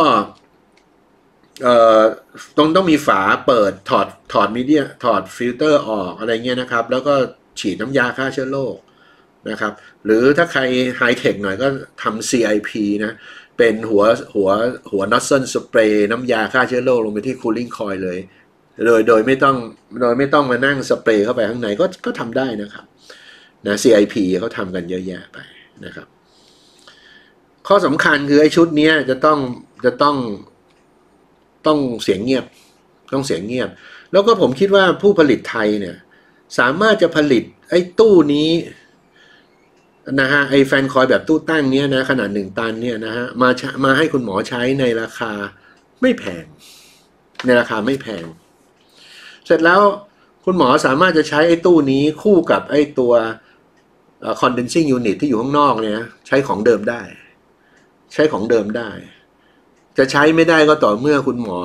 ต้องต้องมีฝาเปิดถอดถอดมีเดียถอดฟิลเตอร์ออกอะไรเงี้ยนะครับแล้วก็ฉีดน้ำยาฆ่าเชื้อโรคนะครับหรือถ้าใครไฮเทคหน่อยก็ทำ ซี ไอ พี นะเป็นหัวหัวหัวน็อตเซิลสเปรย์น้ำยาฆ่าเชื้อโรคลงไปที่คูลิ่งคอยเลยโดยโดยไม่ต้องโดยไม่ต้องมานั่งสเปรย์เข้าไปข้างในก็ก็ทำได้นะครับนะ ซี ไอ พี เขาทำกันเยอะแยะไปนะครับข้อสำคัญคือไอ้ชุดนี้จะต้องจะต้องต้องเสียงเงียบต้องเสียงเงียบแล้วก็ผมคิดว่าผู้ผลิตไทยเนี่ยสามารถจะผลิตไอ้ตู้นี้นะฮะไอ้แฟนคอยแบบตู้ตั้งเนี้ยนะขนาดหนึ่งตันเนี่ยนะฮะมามาให้คุณหมอใช้ในราคาไม่แพงในราคาไม่แพงเสร็จแล้วคุณหมอสามารถจะใช้ไอ้ตู้นี้คู่กับไอ้ตัว condensing unit ที่อยู่ข้างนอกเนี่ยใช้ของเดิมได้ใช้ของเดิมได้จะใช้ไม่ได้ก็ต่อเมื่อคุณหมอ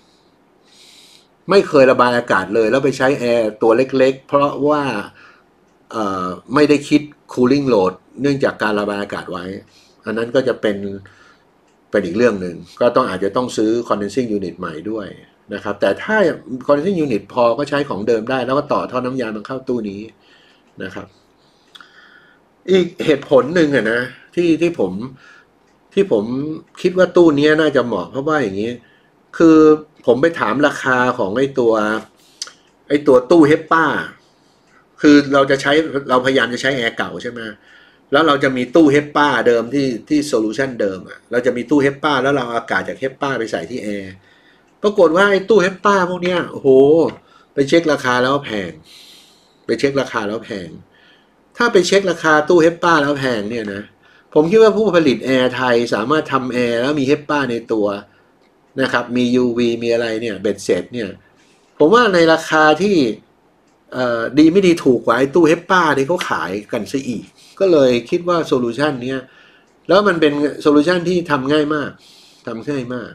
ไม่เคยระบายอากาศเลยแล้วไปใช้แอร์ตัวเล็กๆเพราะว่าไม่ได้คิด cooling load เนื่องจากการระบายอากาศไว้อันนั้นก็จะเป็นเป็นอีกเรื่องหนึ่งก็ต้องอาจจะต้องซื้อ condensing unit ใหม่ด้วยนะครับแต่ถ้า condensing unit พอก็ใช้ของเดิมได้แล้วก็ต่อท่อน้ำยามันเข้าตู้นี้นะครับอีกเหตุผลหนึ่งอะนะที่ที่ผมที่ผมคิดว่าตู้นี้น่าจะเหมาะเพราะว่าอย่างนี้คือผมไปถามราคาของไอ้ตัวไอ้ตัวตู้เฮปป้าคือเราจะใช้เราพยายามจะใช้แอร์เก่าใช่ไหมแล้วเราจะมีตู้เฮปป้าเดิมที่ที่โซลูชันเดิมอ่ะเราจะมีตู้เฮปป้าแล้วเราเอาอากาศจากเฮปป้าไปใส่ที่แอร์ปรากฏว่าไอ้ตู้เฮปป้าพวกเนี้ยโอ้โหไปเช็คราคาแล้วแพงไปเช็คราคาแล้วแพงถ้าไปเช็คราคาตู้เฮปป้าแล้วแพงเนี่ยนะผมคิดว่าผู้ผลิตแอร์ไทยสามารถทำแอร์แล้วมีเฮปป้าในตัวนะครับมี ยู วี มีอะไรเนี่ยเบ็ดเสร็จเนี่ยผมว่าในราคาที่ดีไม่ดีถูกกว่าไอ้ตู้เฮปป้าที่เขาขายกันซะอีกก็เลยคิดว่าโซลูชันนี้แล้วมันเป็นโซลูชันที่ทำง่ายมากทำง่ายมาก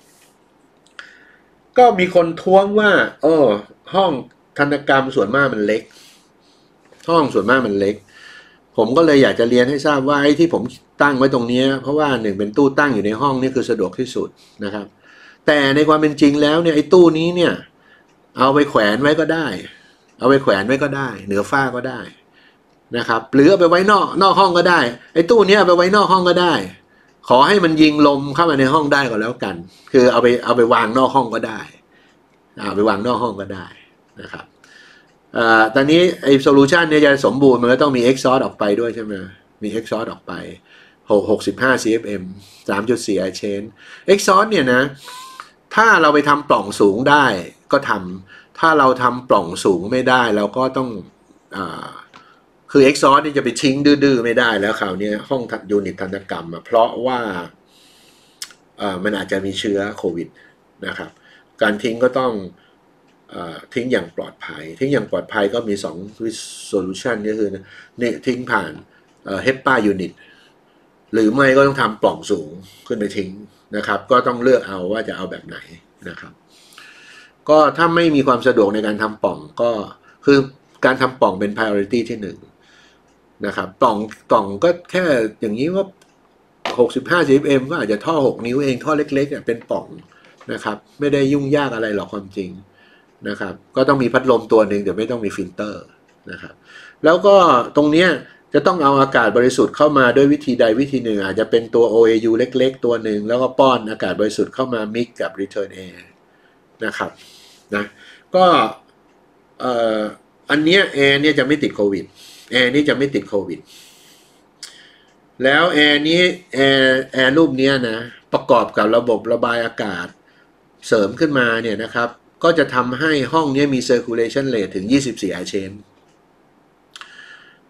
ก็มีคนท้วงว่าเออห้องทันตกรรมส่วนมากมันเล็กห้องส่วนมากมันเล็กผมก็เลยอยากจะเรียนให้ทราบว่าไอ้ที่ผมตั้งไว้ตรงนี้เพราะว่าหนึ่งเป็นตู้ตั้งอยู่ในห้องนี่คือสะดวกที่สุดนะครับแต่ในความเป็นจริงแล้วเนี่ยไอ้ตู้นี้เนี่ยเอาไปแขวนไว้ก็ได้เอาไปแขวนไว้ก็ได้เหนือฝ้าก็ได้นะครับหรือเอาไปไว้นอกนอกห้องก็ได้ไอ้ตู้นี้เอาไปไว้นอกห้องก็ได้ขอให้มันยิงลมเข้ามาในห้องได้ก็แล้วกันคือเอาไปเอาไปวางนอกห้องก็ได้เอาไปวางนอกห้องก็ได้นะครับอ่าตอนนี้ไอ้โซลูชันเนี่ยจะสมบูรณ์มันก็ต้องมี exhaust ออกไปด้วยใช่ไหมมี exhaust ออกไปหกสิบห้า ซี เอฟ เอ็ม สามจุดสี่ ไอ chain exhaust เนี่ยนะถ้าเราไปทำปล่องสูงได้ก็ทำถ้าเราทำปล่องสูงไม่ได้เราก็ต้องอ่าคือ exhaust นี่จะไปทิ้งดื้อๆไม่ได้แล้วคราวนี้ห้องยูนิตทันตกรรมเพราะว่าอ่ามันอาจจะมีเชื้อโควิดนะครับการทิ้งก็ต้องทิ้งอย่างปลอดภัยทิ้งอย่างปลอดภัยก็มีสองโซลูชันก็คือเนี่ยทิ้งผ่านเฮปป้ายูนิตหรือไม่ก็ต้องทำปล่องสูงขึ้นไปทิ้งนะครับก็ต้องเลือกเอาว่าจะเอาแบบไหนนะครับก็ถ้าไม่มีความสะดวกในการทำปล่องก็คือการทำปล่องเป็น priority ที่หนึ่งนะครับปล่องกล่องก็แค่อย่างนี้ว่าหกสิบห้า ซี เอฟ เอ็ม ก็อาจจะท่อหกนิ้วเองท่อเล็กๆเป็นปล่องนะครับไม่ได้ยุ่งยากอะไรหรอกความจริงนะครับก็ต้องมีพัดลมตัวหนึ่งแต่ไม่ต้องมีฟิลเตอร์นะครับแล้วก็ตรงนี้จะต้องเอาอากาศบริสุทธิ์เข้ามาด้วยวิธีใดวิธีหนึ่งอาจจะเป็นตัว โอ เอ ยู เล็กๆตัวหนึ่งแล้วก็ป้อนอากาศบริสุทธิ์เข้ามามิกกับ return air นะครับนะก็เอ่ออันเนี้ยแอร์เนี่ยจะไม่ติดโควิดแอร์นี่จะไม่ติดโควิดแล้วแอร์นี้แอร์แอร์รูปนี้นะประกอบกับระบบระบายอากาศเสริมขึ้นมาเนี่ยนะครับก็จะทำให้ห้องนี้มี circulation rate ถึงยี่สิบสี่ ไอ chain พ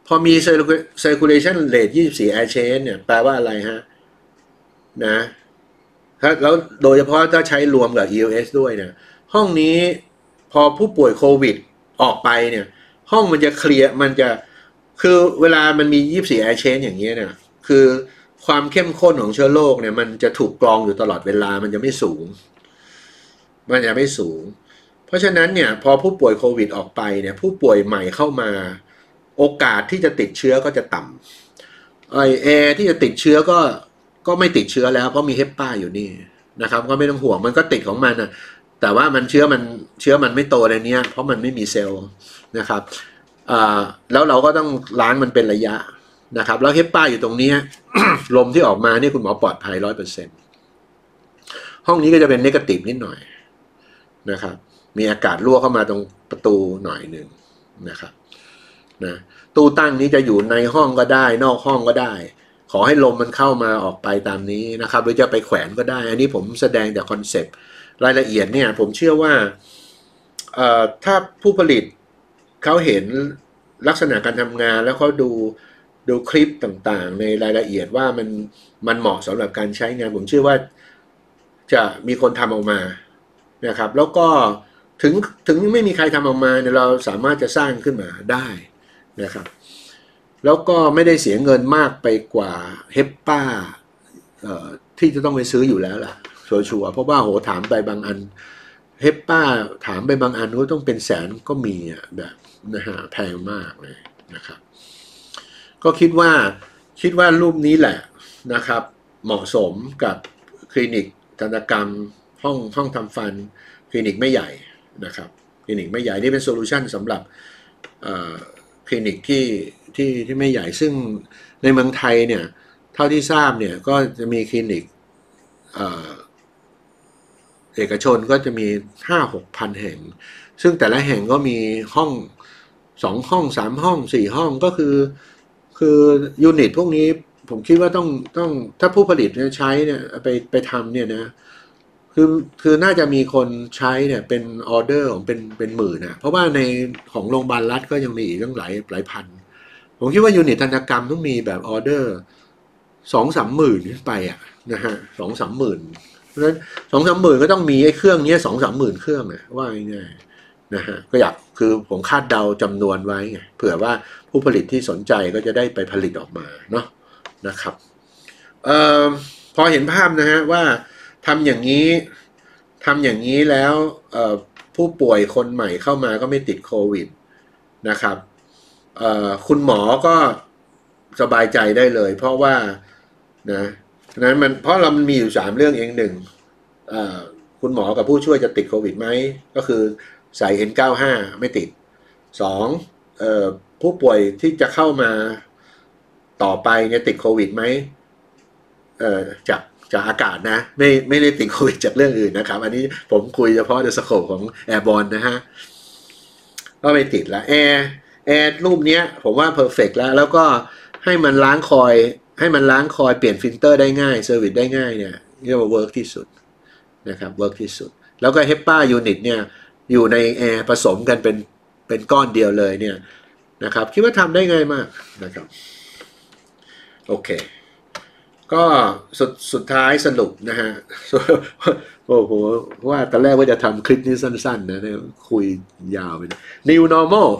พอมี circulation rate ยี่สิบสี่ air change เนี่ยแปลว่าอะไรฮะนะถ้าแล้วโดยเฉพาะถ้าใช้รวมกับ อี แอล เอส ด้วยเนี่ยห้องนี้พอผู้ป่วยโควิดออกไปเนี่ยห้องมันจะเคลียร์มันจะคือเวลามันมียี่สิบสี่ air change อย่างเงี้ยเนี่ยคือความเข้มข้นของเชื้อโรคเนี่ยมันจะถูกกรองอยู่ตลอดเวลามันจะไม่สูงมันจะไม่สูงเพราะฉะนั้นเนี่ยพอผู้ป่วยโควิดออกไปเนี่ยผู้ป่วยใหม่เข้ามาโอกาสที่จะติดเชื้อก็จะต่ำไอแอร์ที่จะติดเชื้อก็ก็ไม่ติดเชื้อแล้วเพราะมีเฮปป้าอยู่นี่นะครับก็ไม่ต้องห่วงมันก็ติดของมันนะแต่ว่ามันเชื้อมันเชื้อมันไม่โตในนี้เพราะมันไม่มีเซลล์นะครับแล้วเราก็ต้องล้างมันเป็นระยะนะครับแล้วเฮปป้าอยู่ตรงนี้ ลมที่ออกมาเนี่ยคุณหมอปลอดภัย ร้อยเปอร์เซ็นต์ ห้องนี้ก็จะเป็นเนกาทีฟนิดหน่อยนะครับมีอากาศรั่วเข้ามาตรงประตูหน่อยหนึ่งนะครับนะตู้ตั้งนี้จะอยู่ในห้องก็ได้นอกห้องก็ได้ขอให้ลมมันเข้ามาออกไปตามนี้นะครับหรือจะไปแขวนก็ได้อันนี้ผมแสดงจากคอนเซปต์รายละเอียดเนี่ยผมเชื่อว่าถ้าผู้ผลิตเขาเห็นลักษณะการทำงานแล้วเขาดูดูคลิปต่างๆในรายละเอียดว่ามันมันเหมาะสำหรับการใช้งานผมเชื่อว่าจะมีคนทำออกมานะครับแล้วก็ถึงถึงไม่มีใครทำออกมาเนี่ยเราสามารถจะสร้างขึ้นมาได้นะครับแล้วก็ไม่ได้เสียเงินมากไปกว่าเฮปป้าที่จะต้องไปซื้ออยู่แล้วล่ะชัวร์ๆเพราะว่าโหถามไปบางอันเฮปป้าถามไปบางอันก็ต้องเป็นแสนก็มีอ่ะแบบนะฮะแพงมากเลยนะครับก็คิดว่าคิดว่ารูปนี้แหละนะครับเหมาะสมกับคลินิกทันตกรรมห้องห้องทำฟันคลินิกไม่ใหญ่นะครับคลินิกไม่ใหญ่นี่เป็นโซลูชันสำหรับคลินิกที่ที่ที่ไม่ใหญ่ซึ่งในเมืองไทยเนี่ยเท่าที่ทราบเนี่ยก็จะมีคลินิกเอกชนก็จะมี ห้าหกพันแห่งซึ่งแต่ละแห่งก็มีห้องสองห้องสามห้องสี่ห้องก็คือคือยูนิตพวกนี้ผมคิดว่าต้องต้องถ้าผู้ผลิตใช้เนี่ยไปไปทำเนี่ยนะคือคือน่าจะมีคนใช้เนี่ยเป็นออเดอร์ของเป็นเป็นหมื่นนะเพราะว่าในของโรงพยาบาลรัฐก็ยังมีอีกตั้งหลายหลายพันผมคิดว่ายูนิตทันตกรรมต้องมีแบบออเดอร์สองสามหมื่นขึ้นไปอ่ะนะฮะสองสามหมื่นเพราะฉะนั้นสองสามหมื่นก็ต้องมีไอ้เครื่องนี้สองสามหมื่นเครื่องนะว่าง่ายๆนะฮะก็อยากคือผมคาดเดาจำนวนไว้ไงเผื่อว่าผู้ผลิตที่สนใจก็จะได้ไปผลิตออกมาเนาะนะครับเอ่อพอเห็นภาพนะฮะว่าทำอย่างนี้ทำอย่างนี้แล้วผู้ป่วยคนใหม่เข้ามาก็ไม่ติดโควิดนะครับคุณหมอก็สบายใจได้เลยเพราะว่านะนั้นมันเพราะเรามันมีอยู่สามเรื่องเองหนึ่งคุณหมอกับผู้ช่วยจะติดโควิดไหมก็คือใส่ เอ็น เก้าสิบห้า ไม่ติดสองผู้ป่วยที่จะเข้ามาต่อไปเนี่ยติดโควิดไหมจากจากอากาศนะไม่ไม่ได้ติดโควิดจากเรื่องอื่นนะครับอันนี้ผมคุยเฉพาะในสโคปของแอร์บอลนะฮะก็ไม่ติดละแอร์แอร์รูปนี้ผมว่าเพอร์เฟกต์แล้วแล้วก็ให้มันล้างคอยให้มันล้างคอยเปลี่ยนฟิลเตอร์ได้ง่ายเซอร์วิสได้ง่ายเนี่ยเรียกว่าเวิร์กที่สุดนะครับเวิร์กที่สุดแล้วก็เฮปป้ายูนิตเนี่ยอยู่ในแอร์ผสมกันเป็นเป็นก้อนเดียวเลยเนี่ยนะครับคิดว่าทำได้ง่ายมากนะครับโอเคก็สุดสุดท้ายสรุปนะฮะโอ้โหว่าตอนแรกว่าจะทำคลิปนี้สั้นๆนะเนี่ยคุยยาวไป New Normal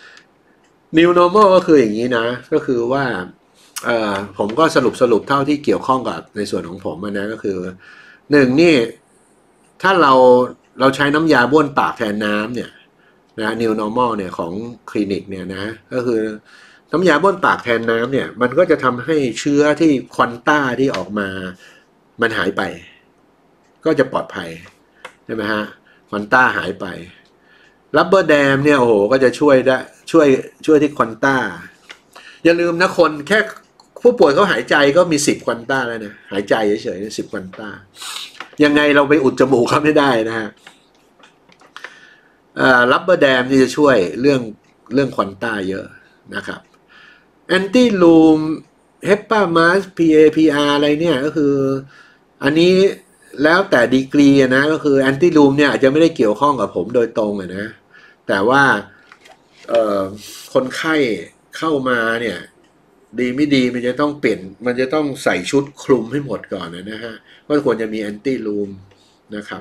New Normal ก็คืออย่างนี้นะก็คือว่าเอ่อผมก็สรุปสรุปเท่าที่เกี่ยวข้องกับในส่วนของผมนะก็คือหนึ่งนี่ถ้าเราเราใช้น้ำยาบ้วนปากแทนน้ำเนี่ยนะ New Normal เนี่ยของคลินิกเนี่ยนะก็คือน้ำยาบ้วนปากแทนน้ำเนี่ยมันก็จะทำให้เชื้อที่ควอนต้าที่ออกมามันหายไปก็จะปลอดภัยใช่ไหมฮะควอนต้าหายไปรัปเปอร์แดมเนี่ยโอ้โหก็จะช่วยได้ช่วยช่วยที่ควอนต้าอย่าลืมนะคนแค่ผู้ป่วยเขาหายใจก็มีสิบควอนต้าแล้วนะหายใจเฉยๆสิบควอนต้ายังไงเราไปอุดจมูกเขาไม่ได้นะฮะรัปเปอร์แดมที่จะช่วยเรื่องเรื่องควอนต้าเยอะนะครับแอนตี้ลูมเฮปปามาส พี เอ พี อาร์ อะไรเนี่ยก็คืออันนี้แล้วแต่ดีกรีนะก็คือแอนตี้ลูมเนี่ยอาจจะไม่ได้เกี่ยวข้องกับผมโดยตรงนะแต่ว่าคนไข้เข้ามาเนี่ยดีไม่ดีมันจะต้องเปลี่ยนมันจะต้องใส่ชุดคลุมให้หมดก่อนนะฮะก็ควรจะมีแอนตี้ลูมนะครับ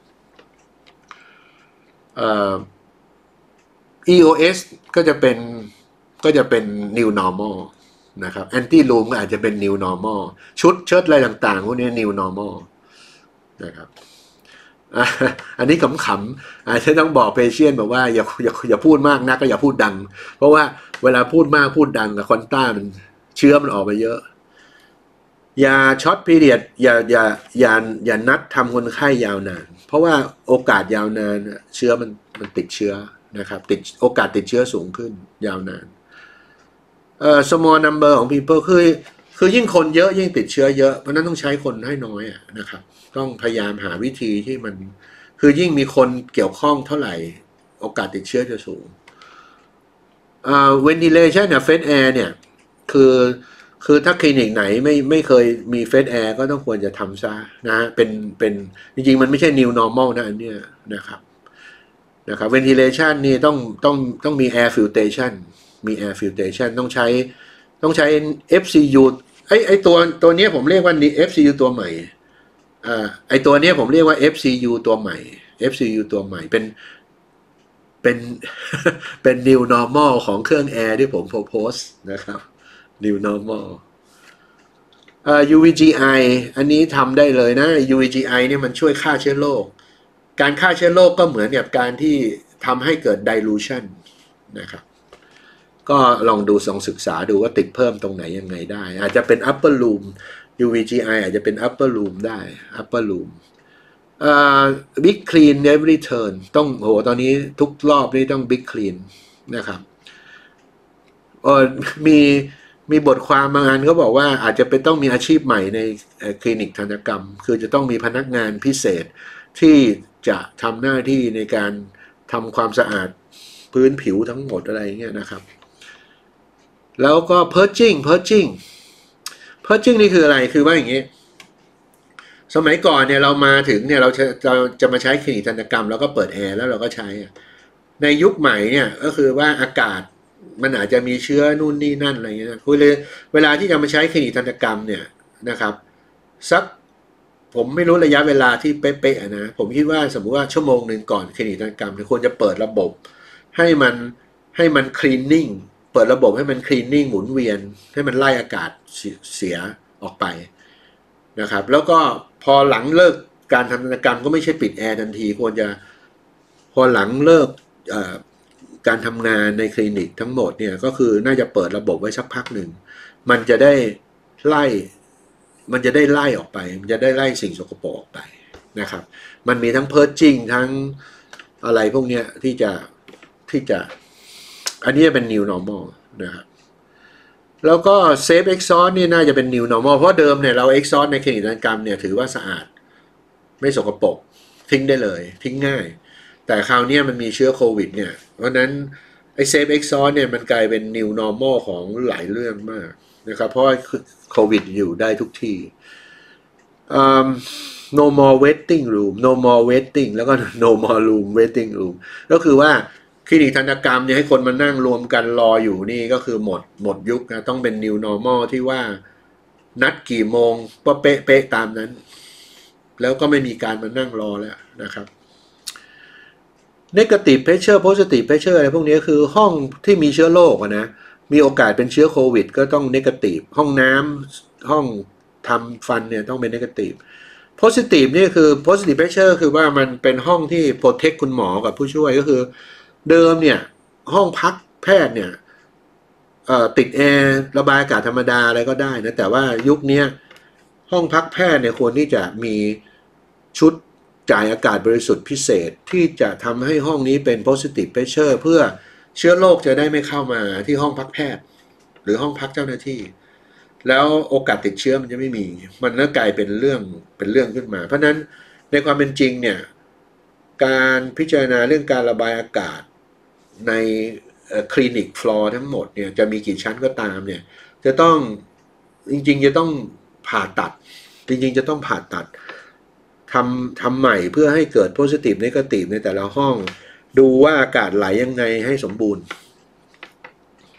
เอ่อ อี โอ เอส ก็จะเป็นก็จะเป็น new normal นะครับ anti loom ก็อาจจะเป็น new normal ชุดเชิ้ตอะไรต่างๆพวกนี้ new normal นะครับอันนี้ขำๆอาจจะต้องบอกเพเชียนบอกว่าอย่าอย่าอย่าพูดมากนักก็อย่าพูดดังเพราะว่าเวลาพูดมากพูดดังกับควอนต้ามันเชื้อมันออกไปเยอะอย่าช็อตพีเรียดอย่าอย่าอย่าอย่านัดทำคนไข้ยาวนานเพราะว่าโอกาสยาวนานเชื้อมันมันติดเชื้อนะครับติดโอกาสติดเชื้อสูงขึ้นยาวนานเอ่อ small number ของ people คือคือยิ่งคนเยอะยิ่งติดเชื้อเยอะเพราะนั้นต้องใช้คนให้น้อยอะนะครับต้องพยายามหาวิธีที่มันคือยิ่งมีคนเกี่ยวข้องเท่าไหร่โอกาสติดเชื้อจะสูงเอ่อ ventilation เนี่ย fresh air เนี่ยคือคือถ้าคลินิกไหนไม่ไม่เคยมี fresh air ก็ต้องควรจะทำซะนะเป็นเป็นจริงๆมันไม่ใช่ new normal นะอันเนี้ยนะครับนะครับ ventilation นี่ต้องต้องต้องมี air filtration มี air filtration ต้องใช้ต้องใช้ เอฟ ซี ยู ไอไอตัวตัวนี้ผมเรียกว่า เอฟ ซี ยู ตัวใหม่อ่าไอตัวนี้ผมเรียกว่า เอฟ ซี ยู ตัวใหม่ เอฟ ซี ยู ตัวใหม่เป็นเป็น เป็น new normal ของเครื่องแอร์ที่ผม propose นะครับ new normal เอ่อ ยู วี จี ไอ อันนี้ทำได้เลยนะ ยู วี จี ไอ เนี่ยมันช่วยฆ่าเชื้อโรคการฆ่าเชื้อโรคก็เหมือนกับการที่ทำให้เกิด dilution นะครับก็ลองดูลองศึกษาดูว่าติดเพิ่มตรงไหนยังไงได้อาจจะเป็น upper room ยู วี จี ไอ อาจจะเป็น upper room ได้ upper room เอ่อ big clean every turn ต้องโหตอนนี้ทุกรอบนี่ต้อง big clean นะครับเออมีมีบทความบางอันเขาบอกว่าอาจจะเป็นต้องมีอาชีพใหม่ในคลินิกทันตกรรมคือจะต้องมีพนักงานพิเศษที่จะทำหน้าที่ในการทำความสะอาดพื้นผิวทั้งหมดอะไรอย่างเงี้ยนะครับแล้วก็ purging purging purging นี่คืออะไรคือว่าอย่างงี้สมัยก่อนเนี่ยเรามาถึงเนี่ยเราจะเราจะมาใช้คลินิกทันตกรรมแล้วก็เปิดแอร์แล้วเราก็ใช้ในยุคใหม่เนี่ยก็คือว่าอากาศมันอาจจะมีเชื้อนู่นนี่นั่นอะไรเงี้ยคือเลยเวลาที่จะมาใช้คลินิกทันตกรรมเนี่ยนะครับสักผมไม่รู้ระยะเวลาที่เป๊ะๆนะผมคิดว่าสมมติว่าชั่วโมงหนึ่งก่อนคลินิกทันตกรรมควรจะเปิดระบบให้มันให้มันคลีนนิ่งเปิดระบบให้มันคลีนนิ่งหมุนเวียนให้มันไล่อากาศเสียออกไปนะครับแล้วก็พอหลังเลิกการทำทันตกรรมก็ไม่ใช่ปิดแอร์ทันทีควรจะพอหลังเลิกการทำงานในคลินิกทั้งหมดเนี่ยก็คือน่าจะเปิดระบบไว้สักพักหนึ่งมันจะได้ไล่มันจะได้ไล่ออกไปมันจะได้ไล่สิ่งสกปรกออกไปนะครับมันมีทั้งเพิร์จิ้งทั้งอะไรพวกเนี้ยที่จะที่จะอันนี้เป็น new normal นะครับแล้วก็ safe exhaust นี่น่าจะเป็น new normal เพราะเดิมเนี่ยเรา exhaust ในคลินิกทันตกรรมเนี่ยถือว่าสะอาดไม่สกปรกทิ้งได้เลยทิ้งง่ายแต่คราวนี้มันมีเชื้อโควิดเนี่ยเพราะนั้นไอ้ safe exhaust เนี่ยมันกลายเป็น new normal ของหลายเรื่องมากนะครับเพราะว่าโควิดอยู่ได้ทุกที่ um, no more waiting room no more waiting แล้วก็ no more room waiting room ก็คือว่าคลินิกทันตกรรมเนี่ยให้คนมานั่งรวมกันรออยู่นี่ก็คือหมดหมดยุคนะต้องเป็น new normal ที่ว่านัดกี่โมงก็เป๊ะๆตามนั้นแล้วก็ไม่มีการมานั่งรอแล้วนะครับ negative pressure positive pressure อะไรพวกนี้คือห้องที่มีเชื้อโรคนะมีโอกาสเป็นเชื้อโควิดก็ต้อง negative ห้องน้ำห้องทำฟันเนี่ยต้องเป็น negative positive นี่คือ positive pressure คือว่ามันเป็นห้องที่ protect คุณหมอกับผู้ช่วยก็คือเดิมเนี่ยห้องพักแพทย์เนี่ยติดแอร์ระบายอากาศธรรมดาอะไรก็ได้นะแต่ว่ายุคนี้ห้องพักแพทย์เนี่ยควรที่จะมีชุดจ่ายอากาศบริสุทธิ์พิเศษที่จะทำให้ห้องนี้เป็น positive pressure เพื่อเชื้อโรคจะได้ไม่เข้ามาที่ห้องพักแพทย์หรือห้องพักเจ้าหน้าที่แล้วโอกาสติดเชื้อมันจะไม่มีมันก็กลายเป็นเรื่องเป็นเรื่องขึ้นมาเพราะนั้นในความเป็นจริงเนี่ยการพิจารณาเรื่องการระบายอากาศในคลินิกฟลอร์ทั้งหมดเนี่ยจะมีกี่ชั้นก็ตามเนี่ยจะต้องจริงๆจะต้องผ่าตัดจริงๆจะต้องผ่าตัดทำทำใหม่เพื่อให้เกิด positive negative ในแต่ละห้องดูว่าอากาศไหลยังไงให้สมบูรณ์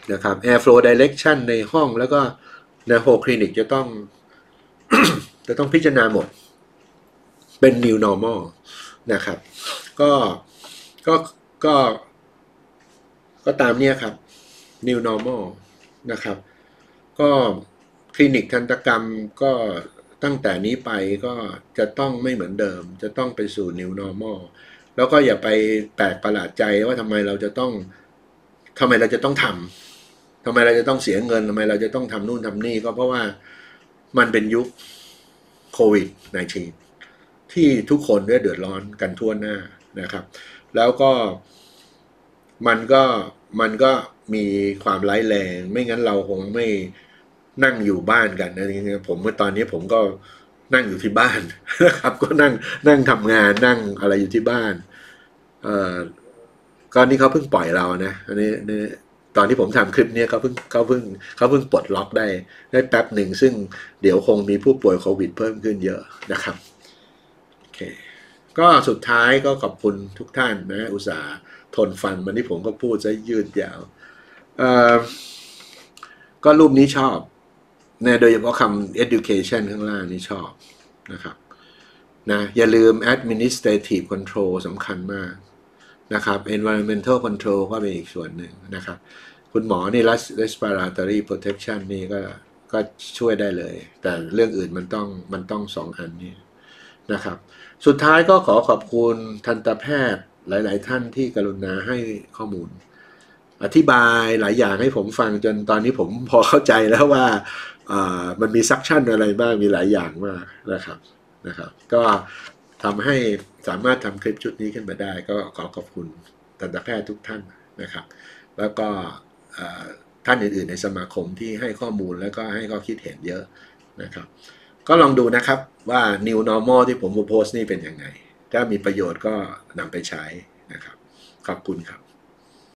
นะครับ airflow direction ในห้องแล้วก็ในโฮคลินิกจะต้อง จะต้องพิจารณาหมดเป็น new normal นะครับก็ก็ก็ก็ตามเนี้ยครับ new normal นะครับก็คลินิกทันตกรรมก็ตั้งแต่นี้ไปก็จะต้องไม่เหมือนเดิมจะต้องไปสู่ new normal แล้วก็อย่าไปแปลกประหลาดใจว่าทำไมเราจะต้องทำไมเราจะต้องทำทำไมเราจะต้องเสียเงินทำไมเราจะต้องทำนู่นทำนี่ก็เพราะว่ามันเป็นยุคโควิด สิบเก้า ที่ทุกคนเนี่ยเดือดร้อนกันทั่วหน้านะครับแล้วก็มันก็มันก็มีความร้ายแรงไม่งั้นเราคงไม่นั่งอยู่บ้านกันนะผมเมื่อตอนนี้ผมก็นั่งอยู่ที่บ้านนะครับก็นั่งนั่งทำงานนั่งอะไรอยู่ที่บ้านเอ่อก็นี่เขาเพิ่งปล่อยเรานะอันนี้นี่ตอนที่ผมทำคลิปนี้เขาเพิ่งเขาเพิ่งเขาเพิ่งปลดล็อกได้ได้แป๊บหนึ่งซึ่งเดี๋ยวคงมีผู้ป่วยโควิดเพิ่มขึ้นเยอะนะครับโอเคก็สุดท้ายก็ขอบคุณทุกท่านนะอุตส่าห์ทนฟังมันที่ผมก็พูดซะยืดยาวเอ่อก็รูปนี้ชอบเนี่ยโดยเฉพาะคำ education ข้างล่างนี่ชอบนะครับนะอย่าลืม administrative control สำคัญมากนะครับ environmental control ก็เป็นอีกส่วนหนึ่งนะครับคุณหมอนี่ respiratory protection นี่ก็ก็ช่วยได้เลยแต่เรื่องอื่นมันต้องมันต้องสองอันนี้นะครับสุดท้ายก็ขอขอบคุณทันตแพทย์หลายๆท่านที่กรุณาให้ข้อมูลอธิบายหลายอย่างให้ผมฟังจนตอนนี้ผมพอเข้าใจแล้วว่ามันมีซักชั่นอะไรบ้างมีหลายอย่างมากนะครับนะครับก็ทำให้สามารถทำคลิปชุดนี้ขึ้นมาได้ก็ขอขอบคุณทันตแพทย์ทุกท่านนะครับแล้วก็ท่านอื่นๆในสมาคมที่ให้ข้อมูลแล้วก็ให้ข้อคิดเห็นเยอะนะครับก็ลองดูนะครับว่า new normal ที่ผมโพสต์นี่เป็นยังไงถ้ามีประโยชน์ก็นำไปใช้นะครับขอบคุณครับ